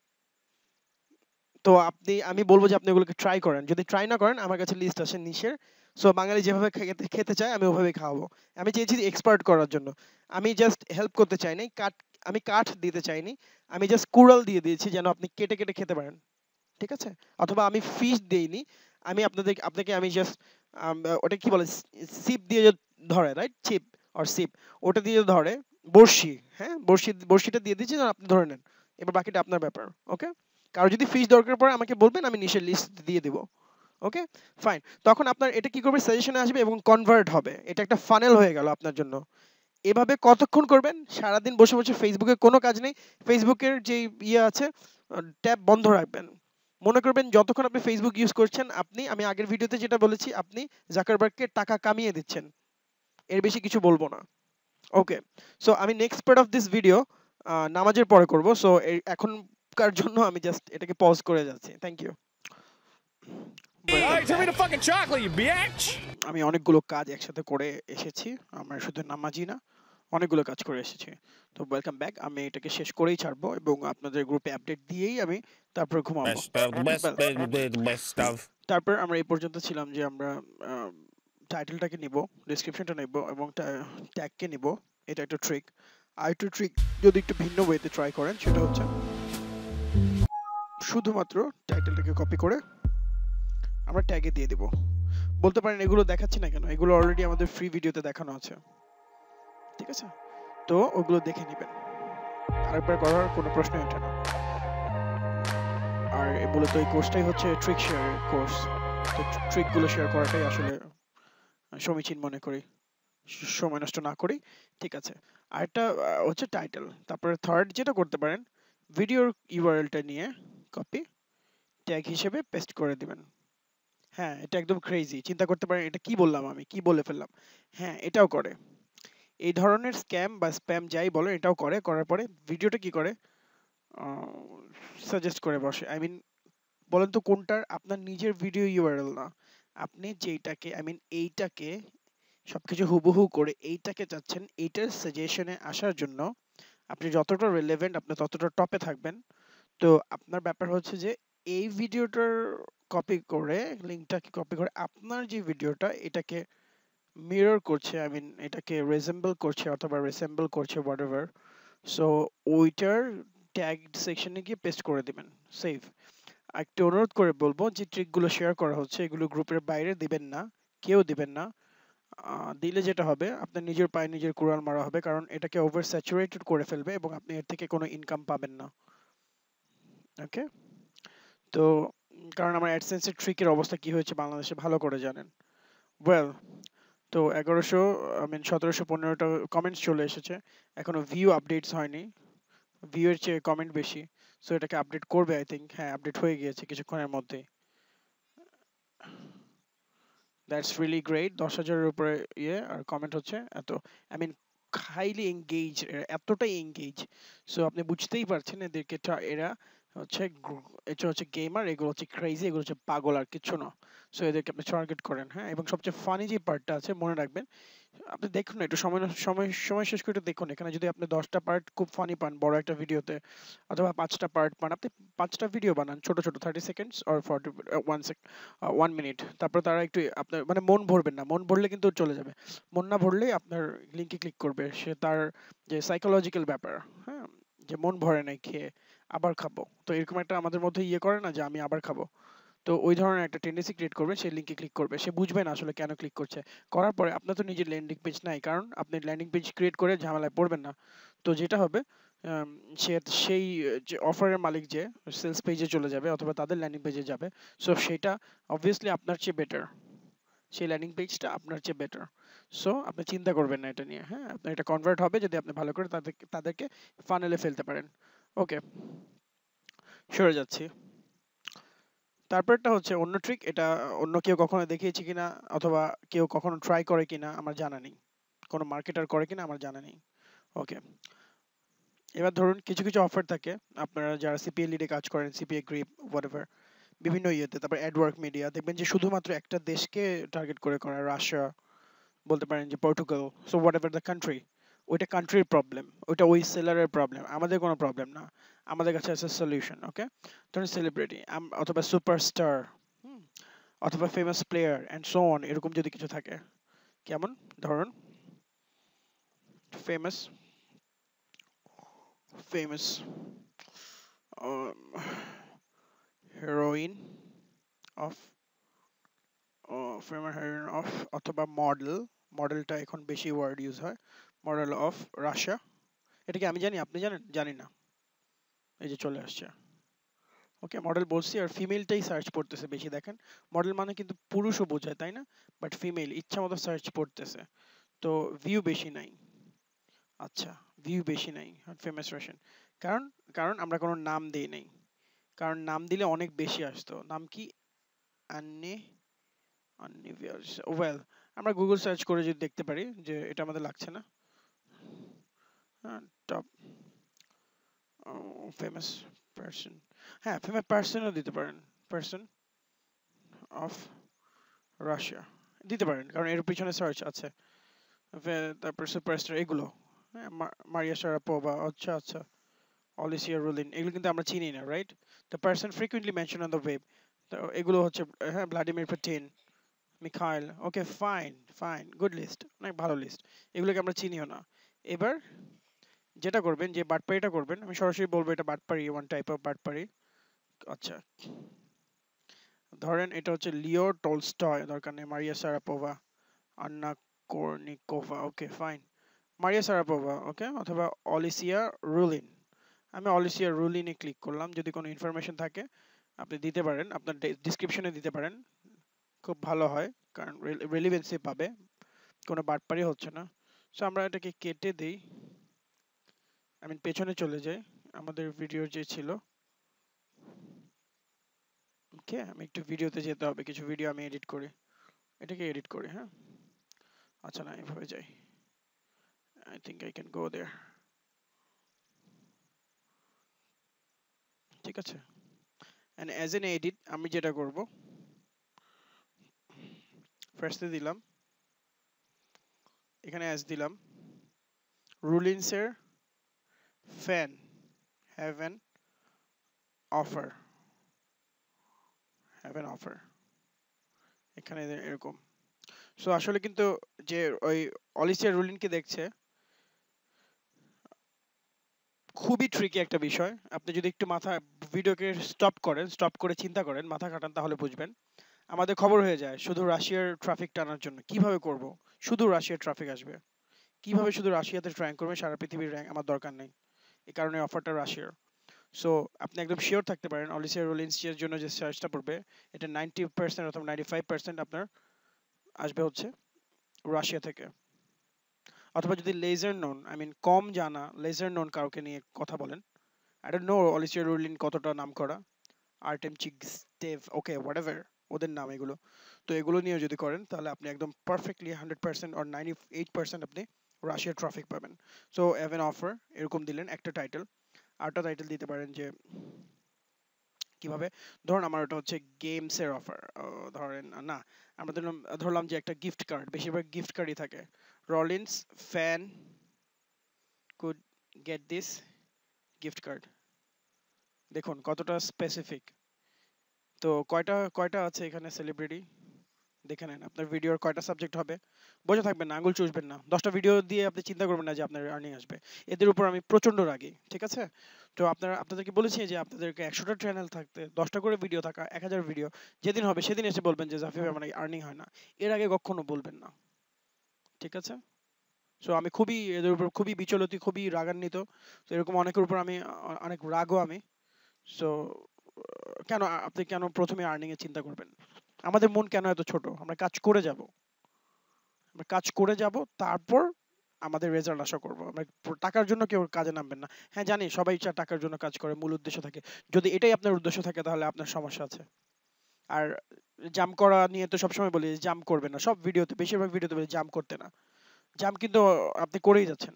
তো আপনি, আমি বলবো যে আপনি ওগুলোকে ট্রাই করেন। যদি ট্রাই না করেন, আমার কাছে লিস্ট আছে নিশের। সো বাঙালি যেভাবে খেতে খেতে চায় আমি ওভাবেই খাওয়াবো। আমি চেয়েছি এক্সপার্ট করার জন্য। আমি জাস্ট হেল্প করতে চাইনি, কাট আমি কাঠ দিতে চাইনি। আমি জাস্ট কুড়াল দিয়ে দিয়েছি যেন আপনি কেটে কেটে খেতে পারেন। ঠিক আছে? অথবা আমি ফিশ দেইনি। আমি আপনাদের আপনাকে আমি জাস্ট ওটা কি বলে, সিপ দিয়ে যে ধরে, রাইট? চিপ অর সিপ, ওটা দিয়ে ধরে, বড়শি, হ্যাঁ, বড়শি বড়শিটা দিয়ে দিচ্ছি যেন আপনি ধরে নেন। এবার বাকিটা আপনার ব্যাপার। ওকে? কারো যদি ফিশ দরকার পড়ে আমাকে বলবেন, আমি নিচের লিস্ট দিয়ে দিব। ওকে? ফাইন। তখন আপনার এটা কি করবে? সাজেশনে আসবে এবং কনভার্ট হবে। এটা একটা ফানেল হয়ে গেল আপনার জন্য। এভাবে কতক্ষণ করবেন? সারাদিন বসে বসে ফেসবুকে কোনো কাজ নেই, ফেসবুকের যে ইয়ে আছে ট্যাব বন্ধ রাখবেন। মনে করবেন যতক্ষণ আপনি ফেসবুক ইউজ করছেন, আপনি, আমি আগের ভিডিওতে যেটা বলেছি, আপনি জাকারবার্গকে টাকা কামিয়ে দিচ্ছেন। এর বেশি কিছু বলবো না। ওকে? সো আমি next part of this video নামাজের পরে করব। সো এখনকার জন্য আমি জাস্ট এটাকে পজ করে যাচ্ছি। Thank you. Alright, tell me the fucking chocolate, you bitch! আমি অনেকগুলো কাজ একসাথে করে এসেছি। আমরা শুধু নামাজি না, অনেকগুলো কাজ করে এসেছি। তো ওয়েলকাম ব্যাক। আমি এটাকে শেষ করেই ছাড়বো এবং আপনাদের গ্রুপে আপডেট দিয়েই আমি তারপর ঘুমাবো। Best of the best, Well, best, best, best of. তারপর আমরা এই পর্যন্ত ছিলাম যে আমরা টাইটেলটাকে নিব, ডেসক্রিপশনটা নিব এবং ট্যাগকে নিব। এটা একটা ট্রিক। আর একটা ট্রিক যদি একটু ভিন্ন ওয়েতে ট্রাই করেন, সেটা হচ্ছে শুধুমাত্র টাইটেলটাকে কপি করে আমরা ট্যাগে দিয়ে দিব। বলতে পারেন এগুলো দেখাচ্ছি না কেন, এগুলো অলরেডি আমাদের ফ্রি ভিডিওতে দেখানো আছে। ঠিক আছে? তো ওগুলো দেখে নেবেন। আরেকবার করার কোনো প্রশ্নই ওঠে না। আর মূলত এই কোর্সটাই হচ্ছে ট্রিক শেয়ারের কোর্স। তো ট্রিকগুলো শেয়ার করাটাই আসলে সমীচীন মনে করি, সময় নষ্ট না করি। ঠিক আছে? আরেকটা আহ, হচ্ছে টাইটেল। তারপরে থার্ড যেটা করতে পারেন, ভিডিওর ইউআরএলটা নিয়ে কপি ট্যাগ হিসেবে পেস্ট করে দিবেন। হ্যাঁ, এটা একদম ক্রেজি। চিন্তা করতে পারেন এটা কি বললাম, আমি কি বলে ফেললাম। হ্যাঁ, এটাও করে। এই ধরনের স্ক্যাম বা স্প্যাম যাই বলো এটাও করে, করার পরে ভিডিওটা কি করে সাজেস্ট করে বসে। আই মিন বলেন তো কোনটার আপনার নিজের ভিডিও ইউআরএল না, আপনি যেইটাকে আই মিন এইটাকে সবকিছু হুবহু করে এইটাকে চাচ্ছেন এইটার সাজেশনে আসার জন্য, আপনি যতটা রিলেভেন্ট আপনি ততটা টপে থাকবেন। তো আপনার ব্যাপার হচ্ছে যে এই ভিডিওটার কপি করে লিঙ্কটাকে কপি করে আপনার যে ভিডিওটা এটাকে মিরর করছে, আই মিন এটাকে রেজেম্বল করছে অথবা রিসেম্বল করছে হোয়াটএভার, সো ওইটার ট্যাগ সেকশনে গিয়ে পেস্ট করে দিবেন, সেভ। একটু অনুরোধ করে বলবো যে ট্রিকগুলো শেয়ার করা হচ্ছে এগুলো গ্রুপের বাইরে দিবেন না, কেউ দিবেন না। আহ, দিলে যেটা হবে আপনার নিজের পায়ে নিজের কুড়াল মারা হবে, কারণ এটাকে ওভার স্যাচুরেটেড করে ফেলবে এবং আপনি এর থেকে কোনো ইনকাম পাবেন না। ওকে, তো উম, কারণ আমার অ্যাডসেন্সের ট্রিকের অবস্থা কি হয়েছে বাংলাদেশে ভালো করে জানেন। ওয়েল, তো এগারোশো আই মিন সতেরোশো পনেরোটা কমেন্টস চলে এসেছে, এখনো ভিউ আপডেটস হয়নি, ভিউ এর চেয়ে কমেন্ট বেশি, সো এটাকে আপডেট করবে আই থিঙ্ক। হ্যাঁ, আপডেট হয়ে গিয়েছে কিছুক্ষণের মধ্যেই। দ্যাটস রিয়েলি গ্রেট, দশ হাজারের উপরে ইয়ে আর কমেন্ট হচ্ছে এত, আই মিন হাইলি এঙ্গেজ, এতটাই এঙ্গেজ। সো আপনি বুঝতেই পারছেন এদেরকে টা- এরা হচ্ছে গ্রু- এটা হচ্ছে গেমার, এগুলো হচ্ছে ক্রেজি, এগুলো হচ্ছে পাগল আর কিছু না। সো এদেরকে আপনি টার্গেট করেন, হ্যাঁ। এবং সবচেয়ে ফানি যে পার্টটা আছে মনে রাখবেন, আপনি দেখুন না একটু সময় নষ্ট- সময় সময় শেষ করে একটু দেখুন, এখানে যদি আপনি দশটা পার্ট খুব ফানি পান বড় একটা ভিডিওতে, অথবা পাঁচটা পার্ট পান, আপনি পাঁচটা ভিডিও বানান ছোট ছোট thirty seconds or forty one sec one minute, তারপর তারা একটু আপনার মানে মন ভরবেন না, মন ভরলে কিন্তু চলে যাবে, মন না ভরলে আপনার লিঙ্কে ক্লিক করবে সে, তার যে সাইকোলজিক্যাল ব্যাপার, হ্যাঁ, যে মন ভরে নাই খেয়ে আবার খাবো, তো এরকম একটা আমাদের মধ্যে ইয়ে করে না যে আমি আবার খাবো, তো ওই ধরনের একটা টেন্ডেন্সি ক্রিয়েট করবে, সে লিংকে ক্লিক করবে, সে বুঝবে না আসলে কেন ক্লিক করছে। করার পরে আপনার তো নিজের ল্যান্ডিং পেজ নাই, কারণ আপনি ল্যান্ডিং পেজ ক্রিয়েট করে ঝামেলায় পড়বেন না। তো যেটা হবে আম, সে সেই যে অফারের মালিক যে সেলস পেজে চলে যাবে অথবা তাদের ল্যান্ডিং পেজে যাবে, সো সেটা অবভিয়াসলি আপনার চেয়ে বেটার, সেই ল্যান্ডিং পেজটা আপনার চেয়ে বেটার। সো আপনি চিন্তা করবেন না এটা নিয়ে, হ্যাঁ, আপনার এটা কনভার্ট হবে যদি আপনি ভালো করে তাদের তাদেরকে ফানেলে ফেলতে পারেন। ওকে, সরে যাচ্ছি। তারপরটা হচ্ছে অন্য ট্রিক, এটা অন্য কেউ কখনো দেখিয়েছে কিনা অথবা কেউ কখনো ট্রাই করে কিনা আমার জানা নেই, কোনো মার্কেটার করে কিনা আমার জানা নেই। ওকে, এবার ধরুন কিছু কিছু অফার থাকে, আপনারা যারা সিপিএ লিডে কাজ করেন, সিপিএ গ্রিপ হোয়াটএভার, বিভিন্ন ইয়েতে, তারপর অ্যাডওয়ার্ক মিডিয়া দেখবেন যে শুধুমাত্র একটা দেশকে টার্গেট করে করে, রাশিয়া বলতে পারেন, যে Portugal, so whatever the country, ওইটা কান্ট্রির প্রবলেম, ওইটা ওই সেলারের প্রবলেম, আমাদের কোনো প্রবলেম না, আমাদের কাছে আছে সলিউশন। ওকে, ধরুন সেলিব্রিটি অথবা সুপারস্টার, অথবা famous player and so on, এরকম যদি কিছু থাকে, কেমন ধরুন famous famous heroine of famous heroine of, অথবা মডেল, মডেলটা এখন বেশি ওয়ার্ড ইউজ হয়, মডেল অফ রাশিয়া, এটা কি আমি জানি আপনি জানেন? জানি না, এই যে চলে আসছে। ওকে, মডেল বলছি আর ফিমেলটাই সার্চ পড়তেছে বেশি, দেখেন মডেল মানে কিন্তু পুরুষও বোঝায় তাই না, বাট ফিমেল ইচ্ছা মতো সার্চ পড়তেছে, তো ভিউ বেশি নাই। আচ্ছা, ভিউ বেশি নাই ফেমাস রাশিয়ান, কারণ কারণ আমরা কোনো নাম দেই নাই, কারণ নাম দিলে অনেক বেশি আসতো। নাম কি? আন্নে আন্নে ওয়েল, আমরা গুগল সার্চ করে যদি দেখতে পারি যে এটা আমাদের লাগছে না, টপ ফেমাস পার্সন, হ্যাঁ ফেমাস পার্সনও দিতে পারেন, পার্সন অফ রাশিয়া দিতে পারেন, কারণ এর পিছনে সার্চ আছে। ফে- তারপর সুপারস্টার এগুলো, হ্যাঁ, মা- মারিয়া শারাপোভা, আচ্ছা আচ্ছা, অলিসিয়া রুলিন, এগুলো কিন্তু আমরা চিনি না, right? The person frequently mention on the web, তো এগুলো হচ্ছে, হ্যাঁ, Vladimir Putin, Mikhail, okay fine fine, good list, অনেক ভালো লিস্ট, এগুলোকে আমরা চিনিও না। এবার যেটা করবেন, যে বাটপাড়িটা করবেন, আমি সরাসরি বলবো এটা বাটপাড়ি, ওয়ান টাইপ অফ বাটপাড়ি। আচ্ছা, ধরেন এটা হচ্ছে লিও টলস্টয়, দরকার নেই, মারিয়া শারাপোভা, আন্না কোর্নিকোভা, ওকে ফাইন, মারিয়া শারাপোভা, ওকে, অথবা অলিসিয়া রুলিন। আমি অলিসিয়া রুলিনে ক্লিক করলাম, যদি কোনো ইনফরমেশন থাকে আপনি দিতে পারেন, আপনার ডিসক্রিপশনে দিতে পারেন, খুব ভালো হয়, কারণ রেলিভেন্সি পাবে, কোনো বাটপারি হচ্ছে না। সো আমরা এটাকে কেটে দিই, আমি পেছনে চলে যাই, আমাদের ভিডিও যে ছিল, ওকে, আমি একটু ভিডিওতে যেতে হবে, কিছু ভিডিও আমি এডিট করি, এটাকে এডিট করি, হ্যাঁ, আচ্ছা না এভাবে যাই, I think I can go there. ঠিক আছে, and as an edit আমি যেটা করব ফার্স্টে দিলাম এখানে as দিলাম রুলিনস এর fan have an offer have an offer এখানে এরকম। সো আসলে কিন্তু যে ওই অলিসিয়া রুলিনকে দেখছে খুবই ট্রিকি একটা বিষয়। আপনি যদি একটু মাথা ভিডিওকে স্টপ করেন, স্টপ করে চিন্তা করেন, মাথা খাটান, তাহলে বুঝবেন। আমাদের খবর হয়ে যায় শুধু রাশিয়ার ট্রাফিক টানার জন্য। কিভাবে করব? শুধু রাশিয়ার ট্রাফিক আসবে। কিভাবে শুধু রাশিয়াতে ট্র্যাঙ্ক করবে? সারা পৃথিবীর র্যাঙ্ক আমার দরকার নেই। এই কারণে অফারটা রাশিয়ার। সো আপনি একদম শিওর থাকতে পারেন অলিসিয়া রুলিনস এর জন্য যে সার্চটা পড়বে এটা নাইনটি পার্সেন্ট অথবা নাইনটি ফাইভ পার্সেন্ট আপনার আসবে হচ্ছে রাশিয়া থেকে। অথবা যদি লেজার নোন, আই মিন কম জানা লেজার নোন কাউকে নিয়ে কথা বলেন, আই ডোন্ট নো অলিসিয়া রুলিন কতটা নাম করা, আর্টেম চিগস্টেভ, ওকে হোয়াটএভার ওদের নাম এগুলো, তো এগুলো নিয়ে যদি করেন তাহলে আপনি একদম perfectly hundred percent or ninety eight percent আপনি রাশিয়ার ট্রাফিক পাবেন। সো হ্যাভ এন অফার এরকম দিলেন একটা টাইটেল। আরেকটা টাইটেল দিতে পারেন যে কিভাবে, ধরুন আমার ওটা হচ্ছে গেমসের অফার, ধরেন না আমরা ধরলাম ধরলাম যে একটা গিফট কার্ড, বেশিরভাগ গিফট কার্ডই থাকে, Rollins fan could get this gift card. দেখুন কতটা স্পেসিফিক। তো কয়টা কয়টা আছে এখানে সেলিব্রিটি দেখে নেন, আপনার ভিডিওর কয়টা সাবজেক্ট হবে, বসে থাকবেন না, আঙুল চুষবেন না, দশটা ভিডিও দিয়ে আপনি চিন্তা করবেন না যে আপনার আর্নিং আসবে। এদের উপর আমি প্রচন্ড রাগি, ঠিক আছে? তো আপনারা আপনাদেরকে বলেছি যে আপনাদেরকে একশোটা চ্যানেল থাকতে দশটা করে ভিডিও থাকা, এক হাজার ভিডিও, যেদিন হবে সেদিন এসে বলবেন যে জাফি ভাই আমার আর্নিং হয় না। এর আগে কখনো বলবেন না, ঠিক আছে? সো আমি খুবই এদের উপর খুবই বিচলিত, খুবই রাগান্বিত। তো এরকম অনেকের উপর আমি আ- অনেক রাগও আমি। সো কেন আপনি কেন প্রথমে আর্নিং এর চিন্তা করবেন? আমাদের মন কেন এত ছোট? আমরা কাজ করে যাব, আমরা কাজ করে যাব, তারপর আমাদের রেজাল্ট আশা করব। আমরা প- টাকার জন্য কেউ কাজে নামবেন না। হ্যাঁ জানি সবাই চা টাকার জন্য কাজ করে, মূল উদ্দেশ্য থাকে। যদি এটাই আপনার উদ্দেশ্য থাকে তাহলে আপনার সমস্যা আছে। আর জাম করা নিয়ে তো সবসময় বলি জাম করবেন না, সব ভিডিওতে বেশিরভাগ ভিডিওতে বলি জাম করতে না। জাম কিন্তু আপনি করেই যাচ্ছেন,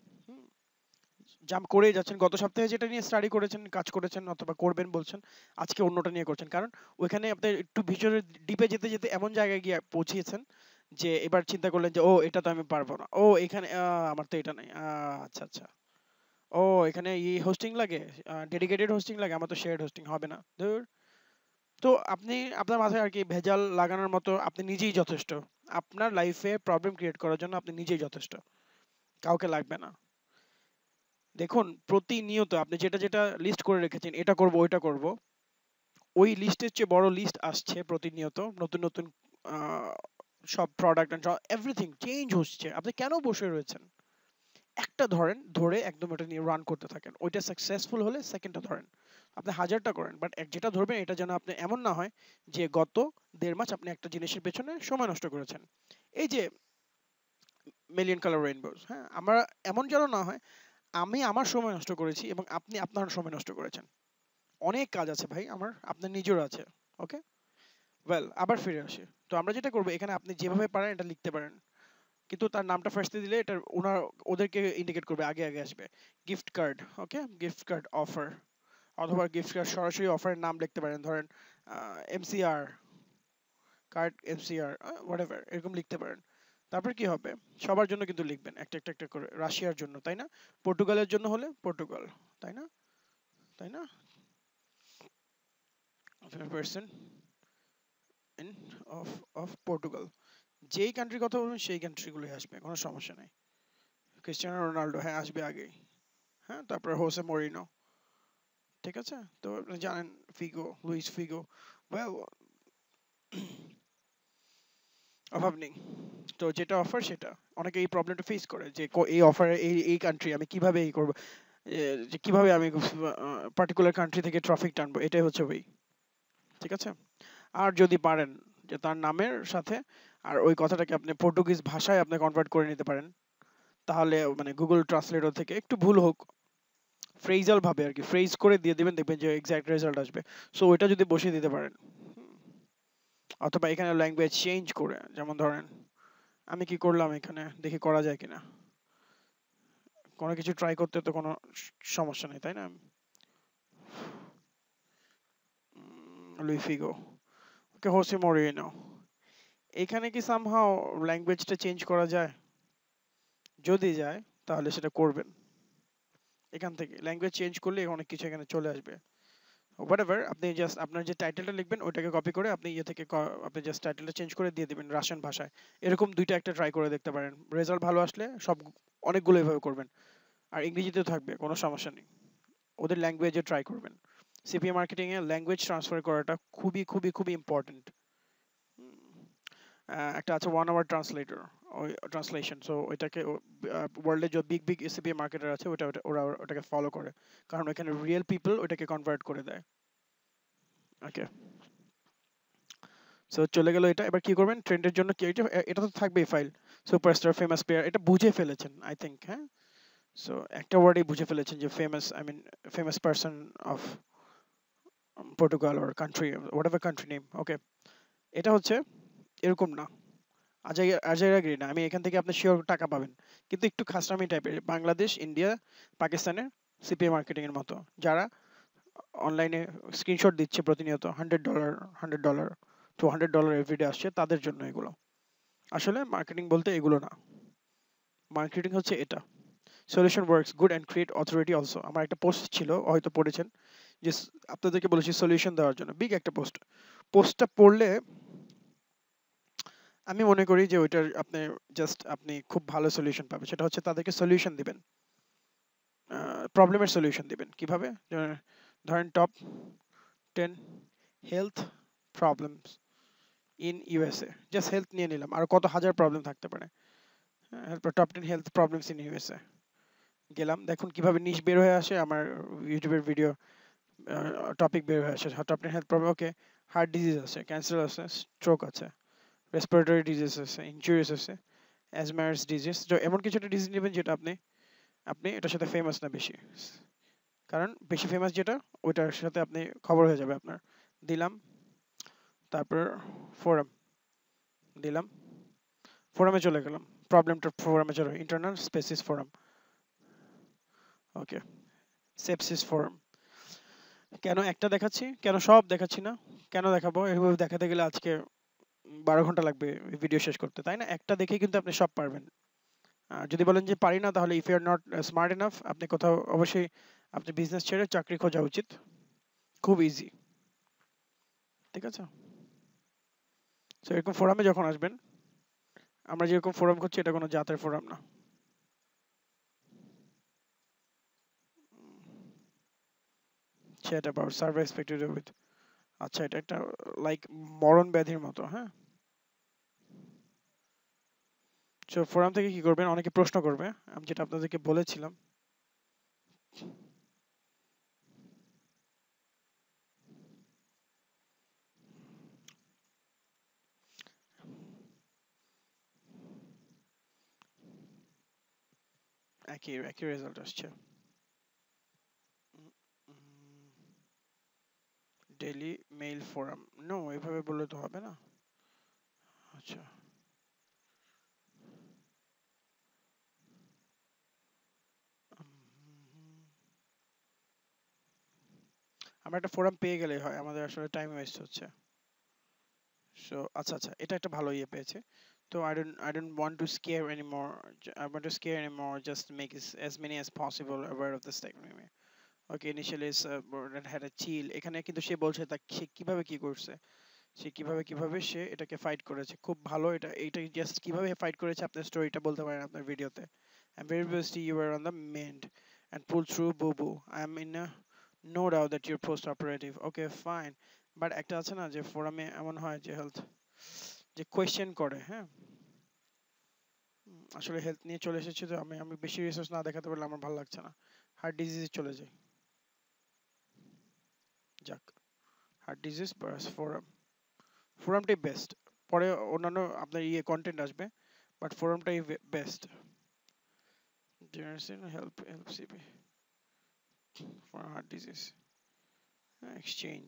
জাম্প করেই যাচ্ছেন। গত সপ্তাহে যেটা নিয়ে স্টাডি করেছেন, কাজ করেছেন অথবা করবেন বলছেন, আজকে অন্যটা নিয়ে করছেন। কারণ ওইখানে আপনি একটু ভিতরে ডিপে যেতে যেতে এমন জায়গায় গিয়ে পৌঁছিয়েছেন যে এবার চিন্তা করলেন যে ও এটা তো আমি পারবো না, ও এখানে আহ, আমার তো এটা নাই, আহ, আচ্ছা আচ্ছা, ও এখানে ই হোস্টিং লাগে, ডেডিকেটেড হোস্টিং লাগে, আমার তো শেয়ার্ড হোস্টিং হবে না, ধুর। তো আপনি আপনার মাথায় আর কি ভেজাল লাগানোর মতো আপনি নিজেই যথেষ্ট। আপনার লাইফে প্রবলেম ক্রিয়েট করার জন্য আপনি নিজেই যথেষ্ট, কাউকে লাগবে না। দেখুন প্রতিনিয়ত আপনি যেটা যেটা লিস্ট করে রেখেছেন, এটা করব ওইটা করব, ওই লিস্টের চেয়ে বড় লিস্ট আসছে প্রতিনিয়ত। নতুন নতুন আহ, সব প্রোডাক্ট এন্ড এভরিথিং চেঞ্জ হচ্ছে। আপনি কেন বসে রয়েছেন? একটা ধরেন, ধরে একদম ওটা নিয়ে রান করতে থাকেন। ওইটা সাকসেসফুল হলে সেকেন্ডটা ধরেন। আপনি হাজারটা করেন, বাট এক যেটা ধরবেন এটা যেন আপনি এমন না হয় যে গত দেড় মাস আপনি একটা জিনিসের পেছনে সময় নষ্ট করেছেন। এই যে মিলিয়ন কালার রেইনবোস, হ্যাঁ, আমরা এমন যেন না হয় আমি আমার সময় নষ্ট করেছি এবং আপনি আপনার সময় নষ্ট করেছেন। অনেক কাজ আছে ভাই আমার, আপনার নিজেরও আছে। ওকে, ওয়েল আবার ফিরে আসি। তো আমরা যেটা করবো এখানে আপনি যেভাবে পারেন এটা লিখতে পারেন, কিন্তু তার নামটা ফার্স্টে দিলে এটা ওনার ওদেরকে ইন্ডিকেট করবে, আগে আগে আসবে gift card. Okay, gift card offer, অথবা গিফট কার্ড সরাসরি অফারের নাম লিখতে পারেন, ধরেন এমসিআর কার্ড, এমসিআর হোয়াটএভার এরকম লিখতে পারেন। তারপর কি হবে, সবার জন্য কিন্তু লিখবেন একটা একটা একটা করে, রাশিয়ার জন্য তাই না, পর্তুগালের জন্য হলে পর্তুগাল, তাই না, তাই না, person in of of Portugal, যেই কান্ট্রির কথা বলবেন সেই কান্ট্রিগুলোই আসবে, কোনো সমস্যা নাই। ক্রিস্টিয়ানো রোনাল্ডো হ্যাঁ আসবে আগেই, হ্যাঁ, তারপর হোসে মরিনো, ঠিক আছে? তো আপনি জানেন ফিগো, লুইস ফিগো, ওয়েল অভাব নেই। তো যেটা অফার সেটা, অনেকে এই প্রবলেমটা ফেস করে যে ক- এই অফারে এই এই কান্ট্রি আমি কিভাবে এই করবো, এ, যে কিভাবে আমি পার্টিকুলার কান্ট্রি থেকে ট্রাফিক টানবো, এটাই হচ্ছে ওই, ঠিক আছে? আর যদি পারেন যে তার নামের সাথে আর ওই কথাটাকে আপনি পর্তুগিজ ভাষায় আপনি কনভার্ট করে নিতে পারেন, তাহলে মানে গুগল ট্রান্সলেটর থেকে একটু ভুল হোক ফ্রেজাল ভাবে আর কি ফ্রেজ করে দিয়ে দিবেন, দেখবেন যে এক্সাক্ট রেজাল্ট আসবে। সো ওইটা যদি বসিয়ে দিতে পারেন, অথবা এখানে ল্যাঙ্গুয়েজ চেঞ্জ করে, যেমন ধরেন আমি কি করলাম এখানে দেখি করা যায় কিনা, কোনো কিছু ট্রাই করতে তো কোনো সমস্যা নেই, তাই না? Luis Figo, okay, Jose Mourinho. এখানে কি সামহাও ল্যাঙ্গুয়েজটা চেঞ্জ করা যায়? যদি যায় তাহলে সেটা করবেন। এখান থেকে ল্যাঙ্গুয়েজ চেঞ্জ করলে অনেক কিছু এখানে চলে আসবে। হোয়াটএভার, আপনি জাস্ট আপনার যে টাইটেলটা লিখবেন ওইটাকে কপি করে আপনি ইয়ে থেকে আপনি জাস্ট টাইটেলটা চেঞ্জ করে দিয়ে দিবেন রাশিয়ান ভাষায়। এরকম দুইটা একটা ট্রাই করে দেখতে পারেন। রেজাল্ট ভালো আসলে সব অনেকগুলো এভাবে করবেন। আর ইংরেজিতেও থাকবে, কোনো সমস্যা নেই। ওদের ল্যাঙ্গুয়েজে ট্রাই করবেন। সিপিএ মার্কেটিং এ ল্যাঙ্গুয়েজ ট্রান্সফার করাটা খুবই খুবই খুবই ইম্পর্টেন্ট। একটা আছে ওয়ান আওয়ার ট্রান্সলেটর, ওই ট্রান্সলেশন। সো ওইটাকে ওয়ার্ল্ডে যে বিগ বিগ সিপিএ মার্কেটার আছে ওটা ওরা ওটাকে ফলো করে, কারণ ওখানে রিয়েল পিপল ওটাকে কনভার্ট করে দেয়। ওকে, সো চলে গেল এটা। এবার কি করবেন ট্রেন্ডের জন্য? কি এটা এটা তো থাকবেই ফাইল। সুপারস্টার, ফেমাস প্লেয়ার, এটা বুঝে ফেলেছেন আই থিংক, হ্যাঁ? সো একটা ওয়ার্ডেই বুঝে ফেলেছেন যে famous, I mean famous person of Portugal or country, whatever country name. Okay, এটা হচ্ছে এরকম না, আজাইরা আজাইরাগিরি না। আমি এখান থেকে আপনি শিওর টাকা পাবেন, কিন্তু একটু খাসরামি টাইপের। বাংলাদেশ, ইন্ডিয়া, পাকিস্তানের সিপিএ মার্কেটিং এর মতো, যারা অনলাইনে স্ক্রিনশট দিচ্ছে প্রতিনিয়ত, hundred dollar hundred dollar two hundred dollar everyday আসছে, তাদের জন্য এগুলো। আসলে মার্কেটিং বলতে এগুলো না, মার্কেটিং হচ্ছে এটা। Solution works good and create authority also. আমার একটা পোস্ট ছিল, হয়তো পড়েছেন, যে আপনাদেরকে বলেছি সলিউশন দেওয়ার জন্য, বিগ একটা পোস্ট। পোস্টটা পড়লে আমি মনে করি যে ওইটার আপনি জাস্ট আপনি খুব ভালো সলিউশন পাবেন। সেটা হচ্ছে তাদেরকে সলিউশন দিবেন, প্রবলেমের সলিউশন দিবেন। কিভাবে? ধরেন top ten health problems in USA, just health নিয়ে নিলাম, আর কত হাজার প্রবলেম থাকতে পারে। Top ten health problems in USA গেলাম, দেখুন কিভাবে নিশ বের হয়ে আসে আমার ইউটিউবের ভিডিও, টপিক বের হয়ে আসে। Top ten health problem, okay, heart disease আছে, ক্যান্সার আছে, স্ট্রোক আছে, রেসপিরেটরি ডিজিজ আছে, ইনজুরিস আছে, অ্যাজমার্স ডিজিজ। তো এমন কিছু একটা ডিজিজ নেবেন যেটা আপনি আপনি এটার সাথে ফেমাস না বেশি, কারণ বেশি ফেমাস যেটা ওইটার সাথে আপনি খবর হয়ে যাবে আপনার। দিলাম, তারপর ফোরাম দিলাম, ফোরামে চলে গেলাম, প্রবলেমটা ফোরামে চলে, internal species forum, okay, sepsis forum. কেন একটা দেখাচ্ছি, কেন সব দেখাচ্ছি না? কেন দেখাবো? এভাবে দেখাতে গেলে আজকে বারো ঘন্টা লাগবে ভিডিও শেষ করতে, তাই না? একটা দেখে কিন্তু আপনি সব পারবেন। আর যদি বলেন যে পারি না, তাহলে if you are not smart enough, আপনি কোথাও অবশ্যই আপনি বিজনেস ছেড়ে চাকরি খোঁজা উচিত। খুব ইজি, ঠিক আছে? সো এরকম ফোরামে যখন আসবেন, আমরা যেরকম ফোরাম করছি এটা কোনো জাতের ফোরাম না। সেটা অ্যাবাউট সার্ভে এক্সপেক্টেড উইথ, আচ্ছা, এটা একটা লাইক মরণ ব্যাধির মতো, হ্যাঁ? সো ফোরাম থেকে কি করবেন, অনেকে প্রশ্ন করবে, আমি যেটা আপনাদেরকে বলেছিলাম। একই একই রেজাল্ট আসছে। ডেইলি মেইল ফোরাম, নো, এভাবে বললে তো হবে না। আচ্ছা, আমরা একটা ফোরাম পেয়ে গেলেই হয়, আমাদের আসলে টাইম ওয়েস্ট হচ্ছে। সো আচ্ছা আচ্ছা, এটা একটা ভালো ইয়ে পেয়েছে। তো I don't I don't want to scare anymore. I want to scare anymore. Just make as, as many as possible aware of this technology. Okay, initially it's uh, had a chill. এখানে কিন্তু সে বলছে তা সে কিভাবে কি করছে, সে কিভাবে কিভাবে সে এটাকে ফাইট করেছে। খুব ভালো, এটা এইটা জাস্ট কিভাবে ফাইট করেছে আপনার স্টোরিটা বলতে পারেন আপনার ভিডিওতে। I'm very busy, you were on the mend and pull through boo boo. I'm in a no doubt that you're post operative. Okay, fine. But একটা আছে না যে ফোরামে এমন হয় যে হেলথ যে কোয়েশ্চেন করে, হ্যাঁ? আসলে হেলথ নিয়ে চলে এসেছি, তো আমি আমি বেশি রিসার্চ না দেখাতে পারলে আমার ভালো লাগছে না। হার্ট ডিজিজে চলে যাই, যাক, হার্ট ডিজিজ বাস ফোরাম, ফোরামটাই বেস্ট। পরে অন্যান্য আপনার ইয়ে কন্টেন্ট আসবে, বাট ফোরামটাই best. Help help CP for heart disease exchange.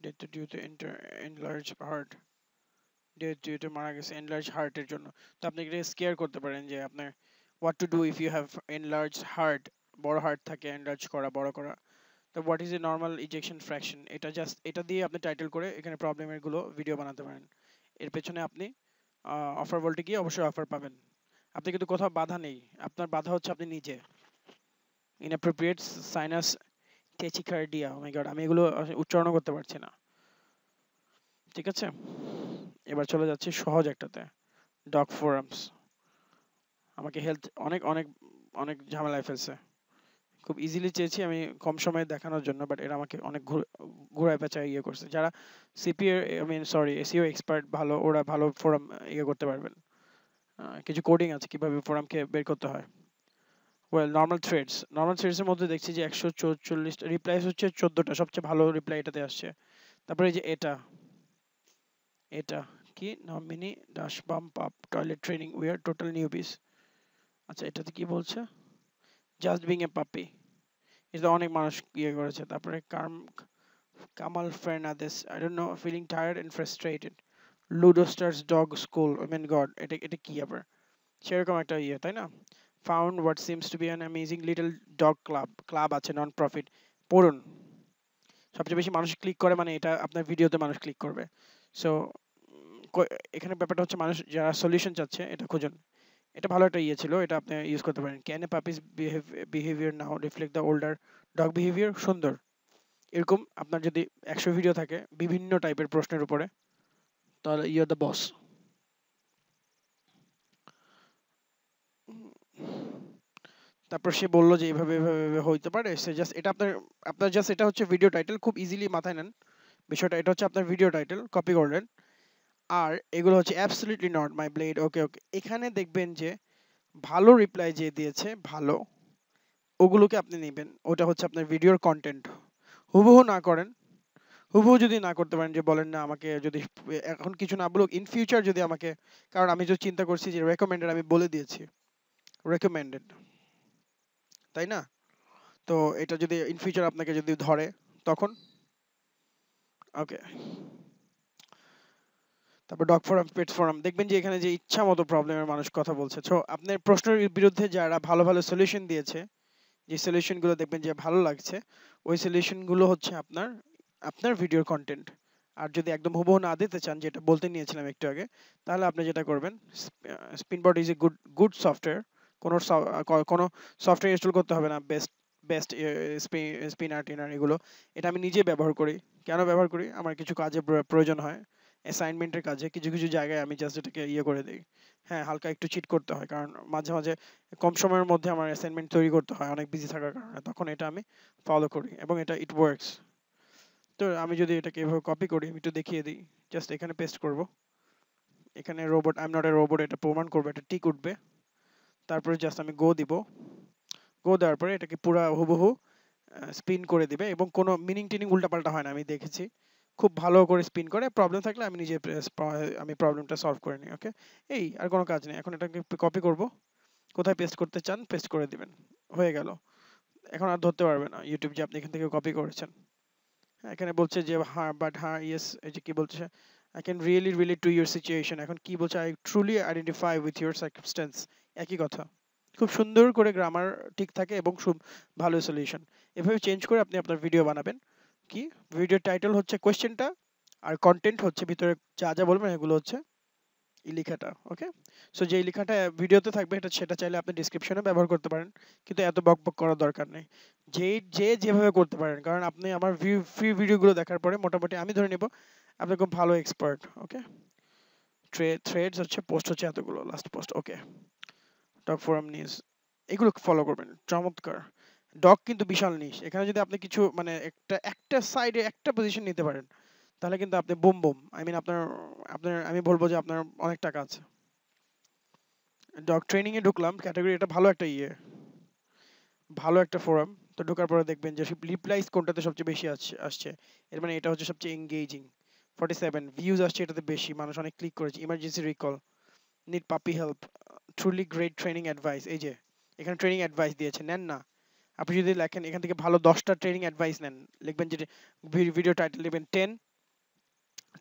Death due to enlarge heart, death due to মারা গেছে এনলার্জ হার্টের জন্য। তো আপনি এটা স্কেয়ার করতে পারেন যে আপনার what to do if you have enlarge heart, বড় হার্ট থাকে এনলার্জ করা, বড় করা। তো what is a normal ejection fraction, এটা জাস্ট এটা দিয়ে আপনি টাইটেল করে এখানে প্রবলেমের গুলো ভিডিও বানাতে পারেন। এর পেছনে আপনি অফার বলতে গিয়ে অবশ্যই অফার পাবেন। আপনি কিন্তু কোথাও বাধা নেই, আপনার বাধা হচ্ছে আপনি নিজে। Inappropriate sinus tachycardia, oh my god, আমি এগুলো উচ্চারণ করতে পারছি না। ঠিক আছে, এবার চলে যাচ্ছি সহজ একটাতে, ডগ ফোরামস। আমাকে হেলথ অনেক অনেক অনেক ঝামেলায় ফেলছে। খুব ইজিলি চেয়েছি আমি কম সময়ে দেখানোর জন্য, বাট এরা আমাকে অনেক ঘুরায় পেঁচায় ইয়ে করছে। যারা CPA I mean sorry SEO expert ভালো, ওরা ভালো ফোরাম ইয়ে করতে পারবেন। কিছু কোডিং আছে কিভাবে ফোরামকে বের করতে হয়। ওয়েল, নর্মাল থ্রেডস, নর্মাল থ্রেডসের মধ্যে দেখছি যে একশো চৌচল্লিশ রিপ্লাইস হচ্ছে, চোদ্দোটা সবচেয়ে ভালো রিপ্লাই এটাতে আসছে। তারপরে এই যে এটা এটা কি nominee dash bump up toilet training we are total newbies. আচ্ছা, এটাতে কি বলছে, জাস্ট বিং এ পাপি, এটা অনেক মানুষ ইয়ে করেছে। তারপরে কাম Kamal Fernandes, I don't know, feeling tired and frustrated, Ludo stars dog school, I mean god, এটা এটা কি আবার সেরকম একটা ইয়ে, তাই না? Found what seems to be an amazing little dog club, club আছে নন প্রফিট, পড়ুন। সবচেয়ে বেশি মানুষ ক্লিক করে মানে এটা আপনার ভিডিওতে মানুষ ক্লিক করবে। সো এখানে ব্যাপারটা হচ্ছে মানুষ যারা সলিউশন চাচ্ছে এটা খুঁজুন। এটা ভালো একটা ইয়ে ছিল, এটা আপনি ইউজ করতে পারেন। Can a puppies behaviour now reflect the older dog behaviour, সুন্দর। এরকম আপনার যদি একশো ভিডিও থাকে বিভিন্ন টাইপের প্রশ্নের উপরে, তাহলে ইউ আর দ্য বস। তারপর সে বললো যে এইভাবে এভাবে হইতে পারে, সে জাস্ট এটা আপনার আপনার জাস্ট এটা হচ্ছে ভিডিও টাইটেল, খুব ইজিলি মাথায় নেন বিষয়টা। এটা হচ্ছে আপনার ভিডিও টাইটেল, কপি করলেন। আর এগুলো হচ্ছে absolutely not my blade, okay okay. এখানে দেখবেন যে ভালো রিপ্লাই যে দিয়েছে ভালো, ওগুলোকে আপনি নেবেন, ওটা হচ্ছে আপনার ভিডিওর কন্টেন্ট। হুবহু না করেন, হুবহু যদি না করতে পারেন, যে বলেন না আমাকে যদি এখন কিছু না বলুক, ইন ফিউচার যদি আমাকে, কারণ আমি যে চিন্তা করছি যে রেকমেন্ডেড, আমি বলে দিয়েছি রেকমেন্ডেড, তাই না? তো এটা যদি ইন ফিউচার আপনাকে যদি ধরে তখন ওকে। তারপর ডগ ফোরাম, পেট ফোরাম, দেখবেন যে এখানে যে ইচ্ছা মতো প্রবলেমের মানুষ কথা বলছে। সো আপনার প্রশ্নের বিরুদ্ধে যারা ভালো ভালো সলিউশন দিয়েছে, যে সলিউশনগুলো দেখবেন যে ভালো লাগছে, ওই সলিউশনগুলো হচ্ছে আপনার আপনার ভিডিওর কন্টেন্ট। আর যদি একদম হুবহু না দিতে চান, যেটা বলতে নিয়েছিলাম একটু আগে, তাহলে আপনি যেটা করবেন, Spinboard is a good good software. কোনো কোনো সফটওয়্যার ইনস্টল করতে হবে না, বেস্ট বেস্ট স্পিনার টিনার এগুলো, এটা আমি নিজে ব্যবহার করি। কেন ব্যবহার করি, আমার কিছু কাজে প্রয়োজন হয়, অ্যাসাইনমেন্টের কাজে কিছু কিছু জায়গায় আমি জাস্ট এটাকে ইয়ে করে দিই। হ্যাঁ, হালকা একটু চিট করতে হয়, কারণ মাঝে মাঝে কম সময়ের মধ্যে আমার অ্যাসাইনমেন্ট তৈরি করতে হয় অনেক বিজি থাকার কারণে, তখন এটা আমি ফলো করি এবং এটা ইট ওয়ার্কস। তো আমি যদি এটাকে এভাবে কপি করি, আমি একটু দেখিয়ে দিই, জাস্ট এখানে পেস্ট করব। এখানে robot, I am not a robot, এটা প্রমাণ করবে, এটা টিক উঠবে। তারপরে জাস্ট আমি গো দিব, গো দেওয়ার পরে এটাকে পুরো হুবহু স্পিন করে দিবে, এবং কোনো মিনিং টিনিং উল্টাপাল্টা হয় না, আমি দেখেছি খুব ভালো করে স্পিন করে। প্রবলেম থাকলে আমি নিজে আমি প্রবলেমটা সলভ করে নিই। ওকে, এই আর কোনো কাজ নেই। এখন এটাকে কপি করব, কোথায় পেস্ট করতে চান পেস্ট করে দিবেন, হয়ে গেল। এখন আর ধরতে পারবে না ইউটিউব যে আপনি এখান থেকে কপি করেছেন। এখানে বলছে যে হ্যাঁ বাট হ্যাঁ ইয়েস, এই যে কি বলছে, I can really relate to your situation. এখন কি বলছে, I truly identify with your circumstance, একই কথা। খুব সুন্দর করে গ্রামার ঠিক থাকে এবং খুব ভালো সলিউশন। এভাবে চেঞ্জ করে আপনি আপনার ভিডিও বানাবেন। কি ভিডিও টাইটেল হচ্ছে কোয়েশ্চেনটা, আর কন্টেন্ট হচ্ছে ভিতরে যা যা বলবেন এগুলো হচ্ছে এই লেখাটা। ওকে, সো যে লেখাটা ভিডিওতে থাকবে এটা সেটা চাইলে আপনি ডেসক্রিপশনে ব্যবহার করতে পারেন, কিন্তু এত বক বক করার দরকার নেই। যে যে যেভাবে করতে পারেন, কারণ আপনি আমার ফ্রি ভিডিওগুলো দেখার পরে মোটামুটি আমি ধরে নেব আপনি খুব ভালো এক্সপার্ট। ওকে, থ্রেডস হচ্ছে, পোস্ট হচ্ছে এতগুলো, last post. Okay, dog forum news, এগুলো ফলো করবেন, চমৎকার। ডগ কিন্তু বিশাল নিশ, এখানে যদি আপনি কিছু মানে একটা একটা সাইডে একটা পজিশন নিতে পারেন, তাহলে কিন্তু আপনি বুম বুম, আই মিন আপনার আপনার আমি বলবো যে আপনার অনেক টাকা আছে। ডগ ট্রেনিং এ ঢুকলাম, ক্যাটাগরি এটা ভালো একটা ইয়ে, ভালো একটা ফোরাম। তো ঢোকার পরে দেখবেন যে রিপ্লাইস কোনটাতে সবচেয়ে বেশি আসছে, এর মানে এটা হচ্ছে সবচেয়ে এঙ্গেজিং। ফর্টি সেভেন ভিউজ আসছে এটাতে বেশি, মানুষ অনেক ক্লিক করেছে। Emergency recall, need puppy help, truly great training advice, এই যে এখানে ট্রেনিং অ্যাডভাইস দিয়েছে, নেন না। আপনি যদি লেখেন এখান থেকে ভালো দশটা ট্রেনিং অ্যাডভাইস নেন, লিখবেন যে ভিডিও টাইটেল লিখবেন ten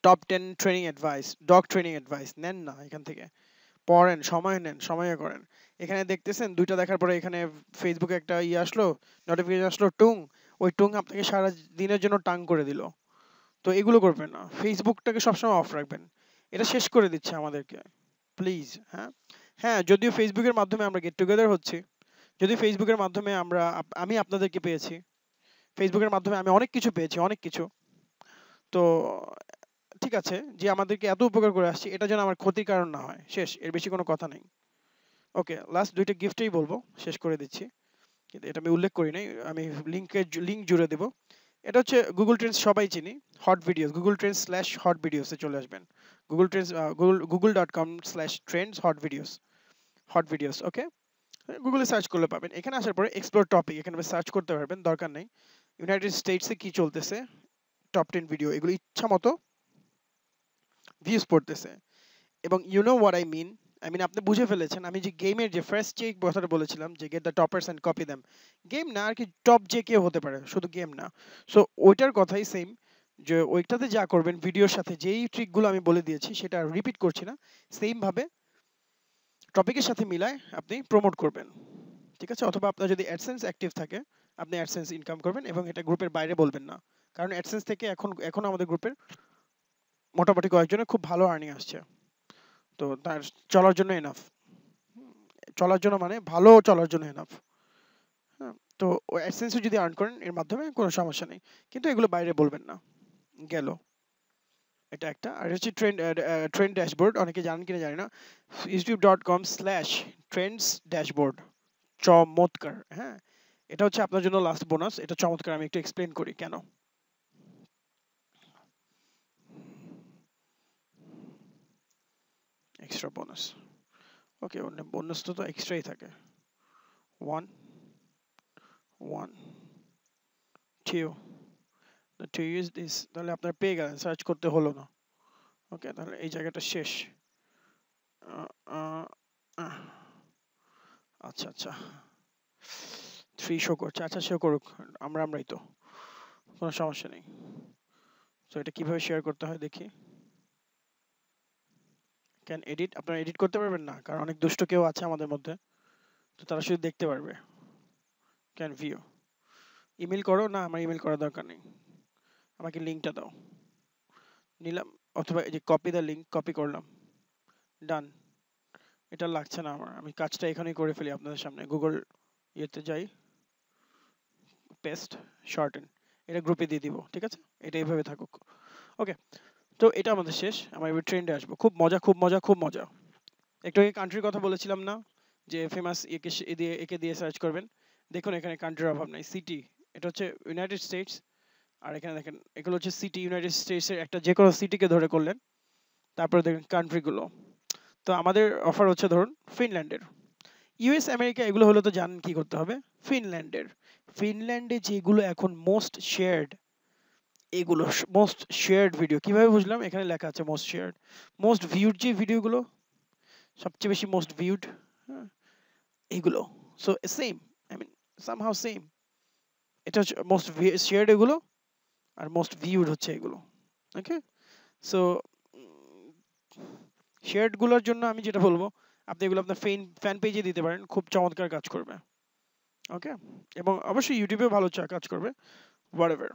top ten training advice, dog training advice নেন না এখান থেকে, পড়েন, সময় নেন, সময়ে করেন। এখানে দেখতেছেন দুইটা দেখার পরে এখানে ফেসবুকে একটা ইয়ে আসলো, নোটিফিকেশন আসলো টুং, ওই টুং আপনাকে সারা দিনের জন্য টাং করে দিল। তো এগুলো করবেন না, ফেসবুকটাকে সবসময় অফ রাখবেন। এটা শেষ করে দিচ্ছে আমাদেরকে, প্লিজ। হ্যাঁ হ্যাঁ, যদিও ফেসবুকের মাধ্যমে আমরা গেট টুগেদার হচ্ছি, যদি ফেসবুকের মাধ্যমে আমরা আপ- আমি আপনাদেরকে পেয়েছি, ফেসবুকের মাধ্যমে আমি অনেক কিছু পেয়েছি, অনেক কিছু। তো ঠিক আছে, যে আমাদেরকে এত উপকার করে আসছি, এটা যেন আমার ক্ষতির কারণ না হয়, শেষ, এর বেশি কোনো কথা নেই। ওকে, লাস্ট দুইটা গিফটেই বলবো, শেষ করে দিচ্ছি, কিন্তু এটা আমি উল্লেখ করি নাই, আমি লিঙ্কের লিঙ্ক জুড়ে দেবো। এটা হচ্ছে গুগল ট্রেন্ডস, সবাই চিনি, hot videos, Google trends slash hot ভিডিওসে চলে আসবেন। Google trends, Google Google dot com slash trends hot videos, hot videos. Okay, গুগলে সার্চ করলে পাবেন। এখানে আসার পরে এক্সপ্লোর টপিক, এখানে সার্চ করতে পারবেন, দরকার নেই ইউনাইটেড স্টেটসে কি চলতেছে, টপ টেন ভিডিও, এগুলো ইচ্ছা মতো ভিউজ পড়তেছে। এবং you know what I mean, I mean আপনি বুঝে ফেলেছেন, আমি যে গেমের যে ফার্স্ট যে কথাটা বলেছিলাম, যে get the toppers and copy them, game না আর কি, টপ যে কেউ হতে পারে, শুধু গেম না। সো ওইটার কথাই সেম, যে ওইটাতে যা করবেন ভিডিওর সাথে যেই ট্রিকগুলো আমি বলে দিয়েছি সেটা রিপিট করছি না, সেম ভাবে টপিকের সাথে মিলায় আপনি প্রমোট করবেন, ঠিক আছে? অথবা আপনার যদি অ্যাডসেন্স অ্যাক্টিভ থাকে, আপনি অ্যাডসেন্স ইনকাম করবেন, এবং এটা গ্রুপের বাইরে বলবেন না, কারণ অ্যাডসেন্স থেকে এখন এখন আমাদের গ্রুপের মোটামুটি কয়েকজনের খুব ভালো আর্নিং আসছে। তো তার চলার জন্য এনাফ, চলার জন্য মানে ভালো চলার জন্য এনাফ। হ্যাঁ, তো অ্যাডসেন্সও যদি আর্ন করেন এর মাধ্যমে কোনো সমস্যা নেই, কিন্তু এগুলো বাইরে বলবেন না। গেল এটা একটা। আর হচ্ছে ট্রেন্ড, ট্রেন্ড ড্যাশবোর্ড, অনেকে জানেন কিনা জানি না, YouTube dot com slash trends dashboard, চমৎকার। হ্যাঁ, এটা হচ্ছে আপনার জন্য লাস্ট বোনাস, এটা চমৎকার, আমি একটু এক্সপ্লেন করি কেন। এক্সট্রা বোনাস, ওকে, বোনাস তো তো এক্সট্রাই থাকে। One one two, to use this, তাহলে আপনার পেয়ে গেলেন, সার্চ করতে হলো না। ওকে, তাহলে এই জায়গাটা শেষ। আহ, আহ, আহ, আচ্ছা আচ্ছা, থ্রি শো করছে, আচ্ছা শো করুক, আমরা আমরাই তো, কোনো সমস্যা নেই। তো এটা কিভাবে শেয়ার করতে হয় দেখি। ক্যান এডিট, আপনারা এডিট করতে পারবেন না, কারণ অনেক দুষ্ট কেউ আছে আমাদের মধ্যে, তো তারা শুধু দেখতে পারবে। ক্যান ভিউ, ইমেল করো, না আমার ইমেল করার দরকার নেই, আমাকে লিঙ্কটা দাও, নিলাম, অথবা এই যে কপি দ্য লিঙ্ক, কপি করলাম, ডান। এটা লাগছে না আমার, আমি কাজটা এখানেই করে ফেলি আপনাদের সামনে, গুগল ইয়েতে যাই, পেস্ট, শর্টেন, এটা গ্রুপে দিয়ে দিব, ঠিক আছে? এটা এইভাবে থাকুক। ওকে, তো এটা আমাদের শেষ, আমরা এবার ট্রেন্ডে আসবো। খুব মজা, খুব মজা, খুব মজা। একটু আগে কান্ট্রির কথা বলেছিলাম না, যে ফেমাস একে সে- এ দিয়ে একে দিয়ে সার্চ করবেন, দেখুন এখানে কান্ট্রির অভাব নাই। সিটি, এটা হচ্ছে ইউনাইটেড স্টেটস, আর এখানে দেখেন এগুলো হচ্ছে সিটি, ইউনাইটেড স্টেটসের একটা যে কোনো সিটিকে ধরে করলেন, তারপরে দেখেন কান্ট্রিগুলো। তো আমাদের অফার হচ্ছে ধরুন ফিনল্যান্ডের, ইউএস আমেরিকা এগুলো হলে তো জানেন কি করতে হবে, ফিনল্যান্ডের, ফিনল্যান্ডে যেগুলো এখন মোস্ট শেয়ার্ড, এগুলো মোস্ট শেয়ার্ড ভিডিও, কিভাবে বুঝলাম, এখানে লেখা আছে মোস্ট শেয়ার্ড, মোস্ট ভিউড যে ভিডিওগুলো, সবচেয়ে বেশি মোস্ট ভিউড, এগুলো। So same, I mean somehow same, এটা হচ্ছে মোস্ট শেয়ার্ড এগুলো, আর মোস্ট ভিউড হচ্ছে এগুলো। ওকে, সো শেয়ার্ড গুলোর জন্য আমি যেটা বলবো, আপনি এগুলো আপনার ফ্যান ফ্যান পেজে দিতে পারেন, খুব চমৎকার কাজ করবে। ওকে, এবং অবশ্যই ইউটিউবেও ভালো চা- কাজ করবে, হোয়াটএভার।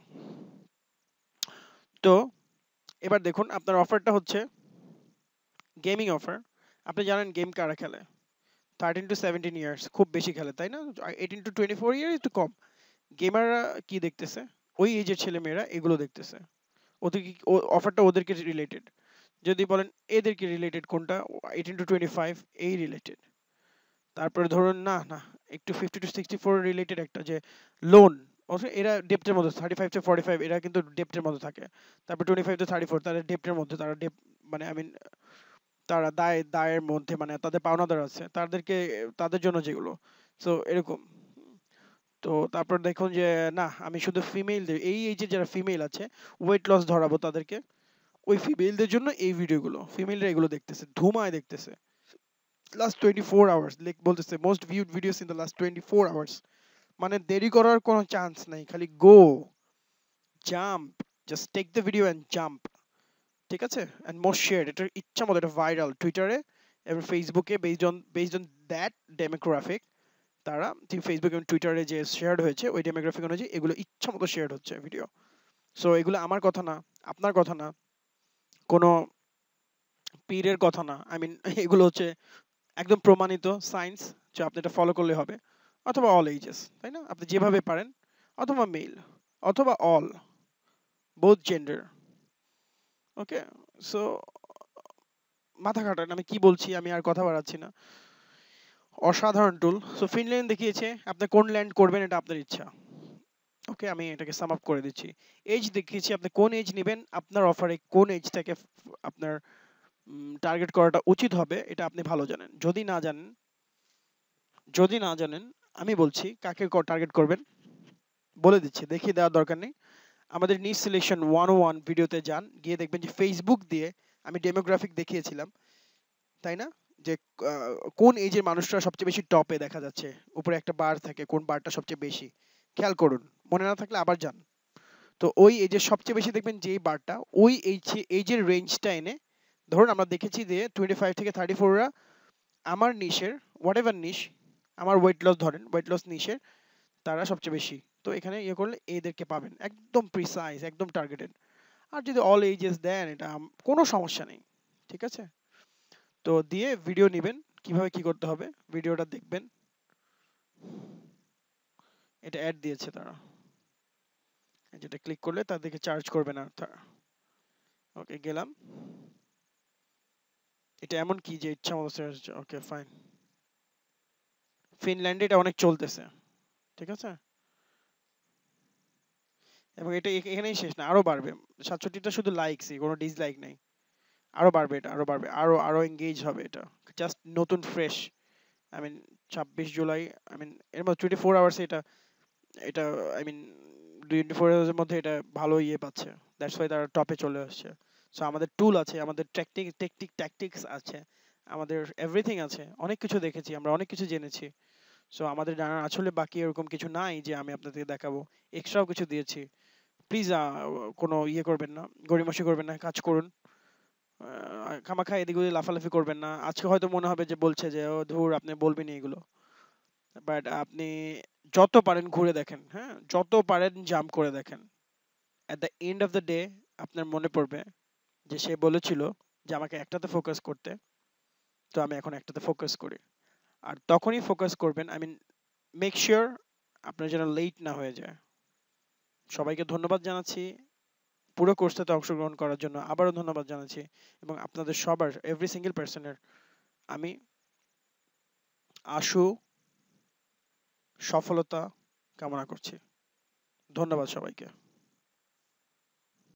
তো এবার দেখুন আপনার অফারটা হচ্ছে গেমিং অফার। আপনি জানেন গেম কারা খেলে, থার্টিন টু সেভেন্টিন ইয়ার্স, খুব বেশি খেলে তাই না, eighteen to twenty four year একটু কম। গেমাররা কি দেখতেছে, ওই এজের ছেলে মেয়েরা এগুলো দেখতেছে, ওদের কি অফারটা ওদেরকে রিলেটেড। যদি বলেন এদেরকে রিলেটেড কোনটা, এইটিন টু টোয়েন্টি ফাইভ এই রিলেটেড। তারপরে ধরুন না না, একটু fifty to sixty four related একটা, যে লোন, এরা ডেপ্টের মধ্যে, thirty five to forty five এরা কিন্তু ডেপ্টের মধ্যে থাকে। তারপর twenty five to thirty four তারা ডেপ্টের মধ্যে, তারা ডেপ মানে আই মিন তারা দায় দায়ের মধ্যে, মানে তাদের পাওনাদার আছে তাদেরকে, তাদের জন্য যেগুলো। সো এরকম। তো তারপর দেখুন যে না, আমি শুধু ফিমেলদের, এই এই যে যারা ফিমেল আছে, ওয়েট লস ধরাবো তাদেরকে, ওই ফিমেলদের জন্য এই ভিডিওগুলো, ফিমেলরা এগুলো দেখতেছে, ধুমায় দেখতেছে, লাস্ট টোয়েন্টি ফোর আওয়ার্স বলতেছে, most viewed videos in the last twenty four hours. মানে দেরি করার কোনো চান্স নাই, খালি go, jump, just take the video and jump. ঠিক আছে, এন্ড মোস্ট শেয়ারড, এটা ইচ্ছা মতো এটা ভাইরাল টুইটারে এবং ফেসবুকে, based on based on that demographic, তারা ফেসবুক এবং টুইটারে যে শেয়ার হয়েছে ওই ডেমোগ্রাফিক অনুযায়ী এগুলো ইচ্ছা মতো শেয়ার হচ্ছে ভিডিও। সো এগুলো আমার কথা না, আপনার কথা না, কোনো পীরের কথা না, আই মিন এগুলো হচ্ছে একদম প্রমাণিত সায়েন্স, যে আপনি এটা ফলো করলে হবে। অথবা অল এজেস, তাই না, আপনি যেভাবে পারেন, অথবা মেল, অথবা all, both gender. Okay, so মাথা খাটান, আমি কি বলছি, আমি আর কথা বাড়াচ্ছি না। অসাধারণ টুল। সো ফিনল্যান্ড দেখিয়েছে, আপনি কোন ল্যান্ড করবেন এটা আপনার ইচ্ছা। ওকে, আমি এটাকে সাম আপ করে দিচ্ছি। এজ দেখিয়েছি, আপনি কোন এজ নেবেন, আপনার অফারে কোন এজটাকে আপনার টার্গেট করাটা উচিত হবে এটা আপনি ভালো জানেন। যদি না জানেন যদি না জানেন আমি বলছি কাকে টার্গেট করবেন, বলে দিচ্ছি, দেখিয়ে দেওয়ার দরকার নেই। আমাদের নিচ সিলেকশন ওয়ান ও ওয়ান ভিডিওতে যান, গিয়ে দেখবেন যে ফেসবুক দিয়ে আমি ডেমোগ্রাফিক দেখিয়েছিলাম, তাই না, যে আহ, কোন এজের মানুষরা সবচেয়ে বেশি টপে দেখা যাচ্ছে, উপরে একটা বার থাকে, কোন বারটা সবচেয়ে বেশি, খেয়াল করুন, মনে না থাকলে আবার যান। তো ওই এজের সবচেয়ে বেশি দেখবেন যেই বারটা, ওই এইজ এজের রেঞ্জটা এনে, ধরুন আমরা দেখেছি যে টোয়েন্টি ফাইভ থেকে থার্টি ফোররা আমার নিশের, হোয়াট এভার নিশ, আমার ওয়েট লস ধরেন, ওয়েট লস নিশের তারা সবচেয়ে বেশি। তো এখানে ইয়ে করলে এদেরকে পাবেন, একদম প্রিসাইজ, একদম টার্গেটেড। আর যদি অল এজেস দেন এটা আম- কোনো সমস্যা নেই, ঠিক আছে। তো দিয়ে ভিডিও নেবেন, কিভাবে কি করতে হবে ভিডিওটা দেখবেন। এটা অ্যাড দিয়েছে তারা, যেটা ক্লিক করলে তাদেরকে চার্জ করবে না তারা। ওকে, গেলাম। এটা এমন কি যে ইচ্ছা মতো চার্জ, ওকে ফাইন। ফিনল্যান্ডে এটা অনেক চলতেছে, ঠিক আছে। এবং এটা এখ- এখানেই শেষ না, আরো বাড়বে। সাতষট্টিটা শুধু লাইকসই, কোনো ডিসলাইক নাই। আরো বাড়বে, এটা আরো বাড়বে, আরো আরো এঙ্গেজ হবে এটা। জাস্ট নতুন ফ্রেশ, আই মিন ছাব্বিশ জুলাই, আই মিন এর মধ্যে টোয়েন্টি ফোর আওয়ার্স এটা এটা আই মিন টোয়েন্টি ফোর আওয়ার্সের মধ্যে এটা ভালো ইয়ে পাচ্ছে। দ্যাটস ওয়াই তারা টপে চলে আসছে। সো আমাদের টুল আছে, আমাদের টেকনিক টেকটিক ট্যাকটিক্স আছে, আমাদের এভরিথিং আছে, অনেক কিছু দেখেছি আমরা, অনেক কিছু জেনেছি। সো আমাদের জানার আসলে বাকি এরকম কিছু নাই যে আমি আপনাদেরকে দেখাবো, এক্সট্রাও কিছু দিয়েছি। প্লিজ কোনো ইয়ে করবেন না, গড়িমসি করবেন না, কাজ করুন। আহ, খামাখা এদিক ওদিক লাফালাফি করবেন না। আজকে হয়তো মনে হবে যে বলছে যে ও ধুর আপনি বলবেনই এগুলো, বাট আপনি যত পারেন ঘুরে দেখেন, হ্যাঁ, যত পারেন জাম্প করে দেখেন। At the end of the day আপনার মনে পড়বে যে সে বলেছিল যে আমাকে একটাতে ফোকাস করতে, তো আমি এখন একটাতে ফোকাস করি। আর তখনই ফোকাস করবেন, আই মিন মেক শিওর আপনার যেন লেট না হয়ে যায়। সবাইকে ধন্যবাদ জানাচ্ছি পুরো কোর্সটাতে অংশগ্রহণ করার জন্য, আবারও ধন্যবাদ জানাচ্ছি। এবং আপনাদের সবার, এভরি সিঙ্গেল পার্সনের আমি আশু সফলতা কামনা করছি। ধন্যবাদ সবাইকে।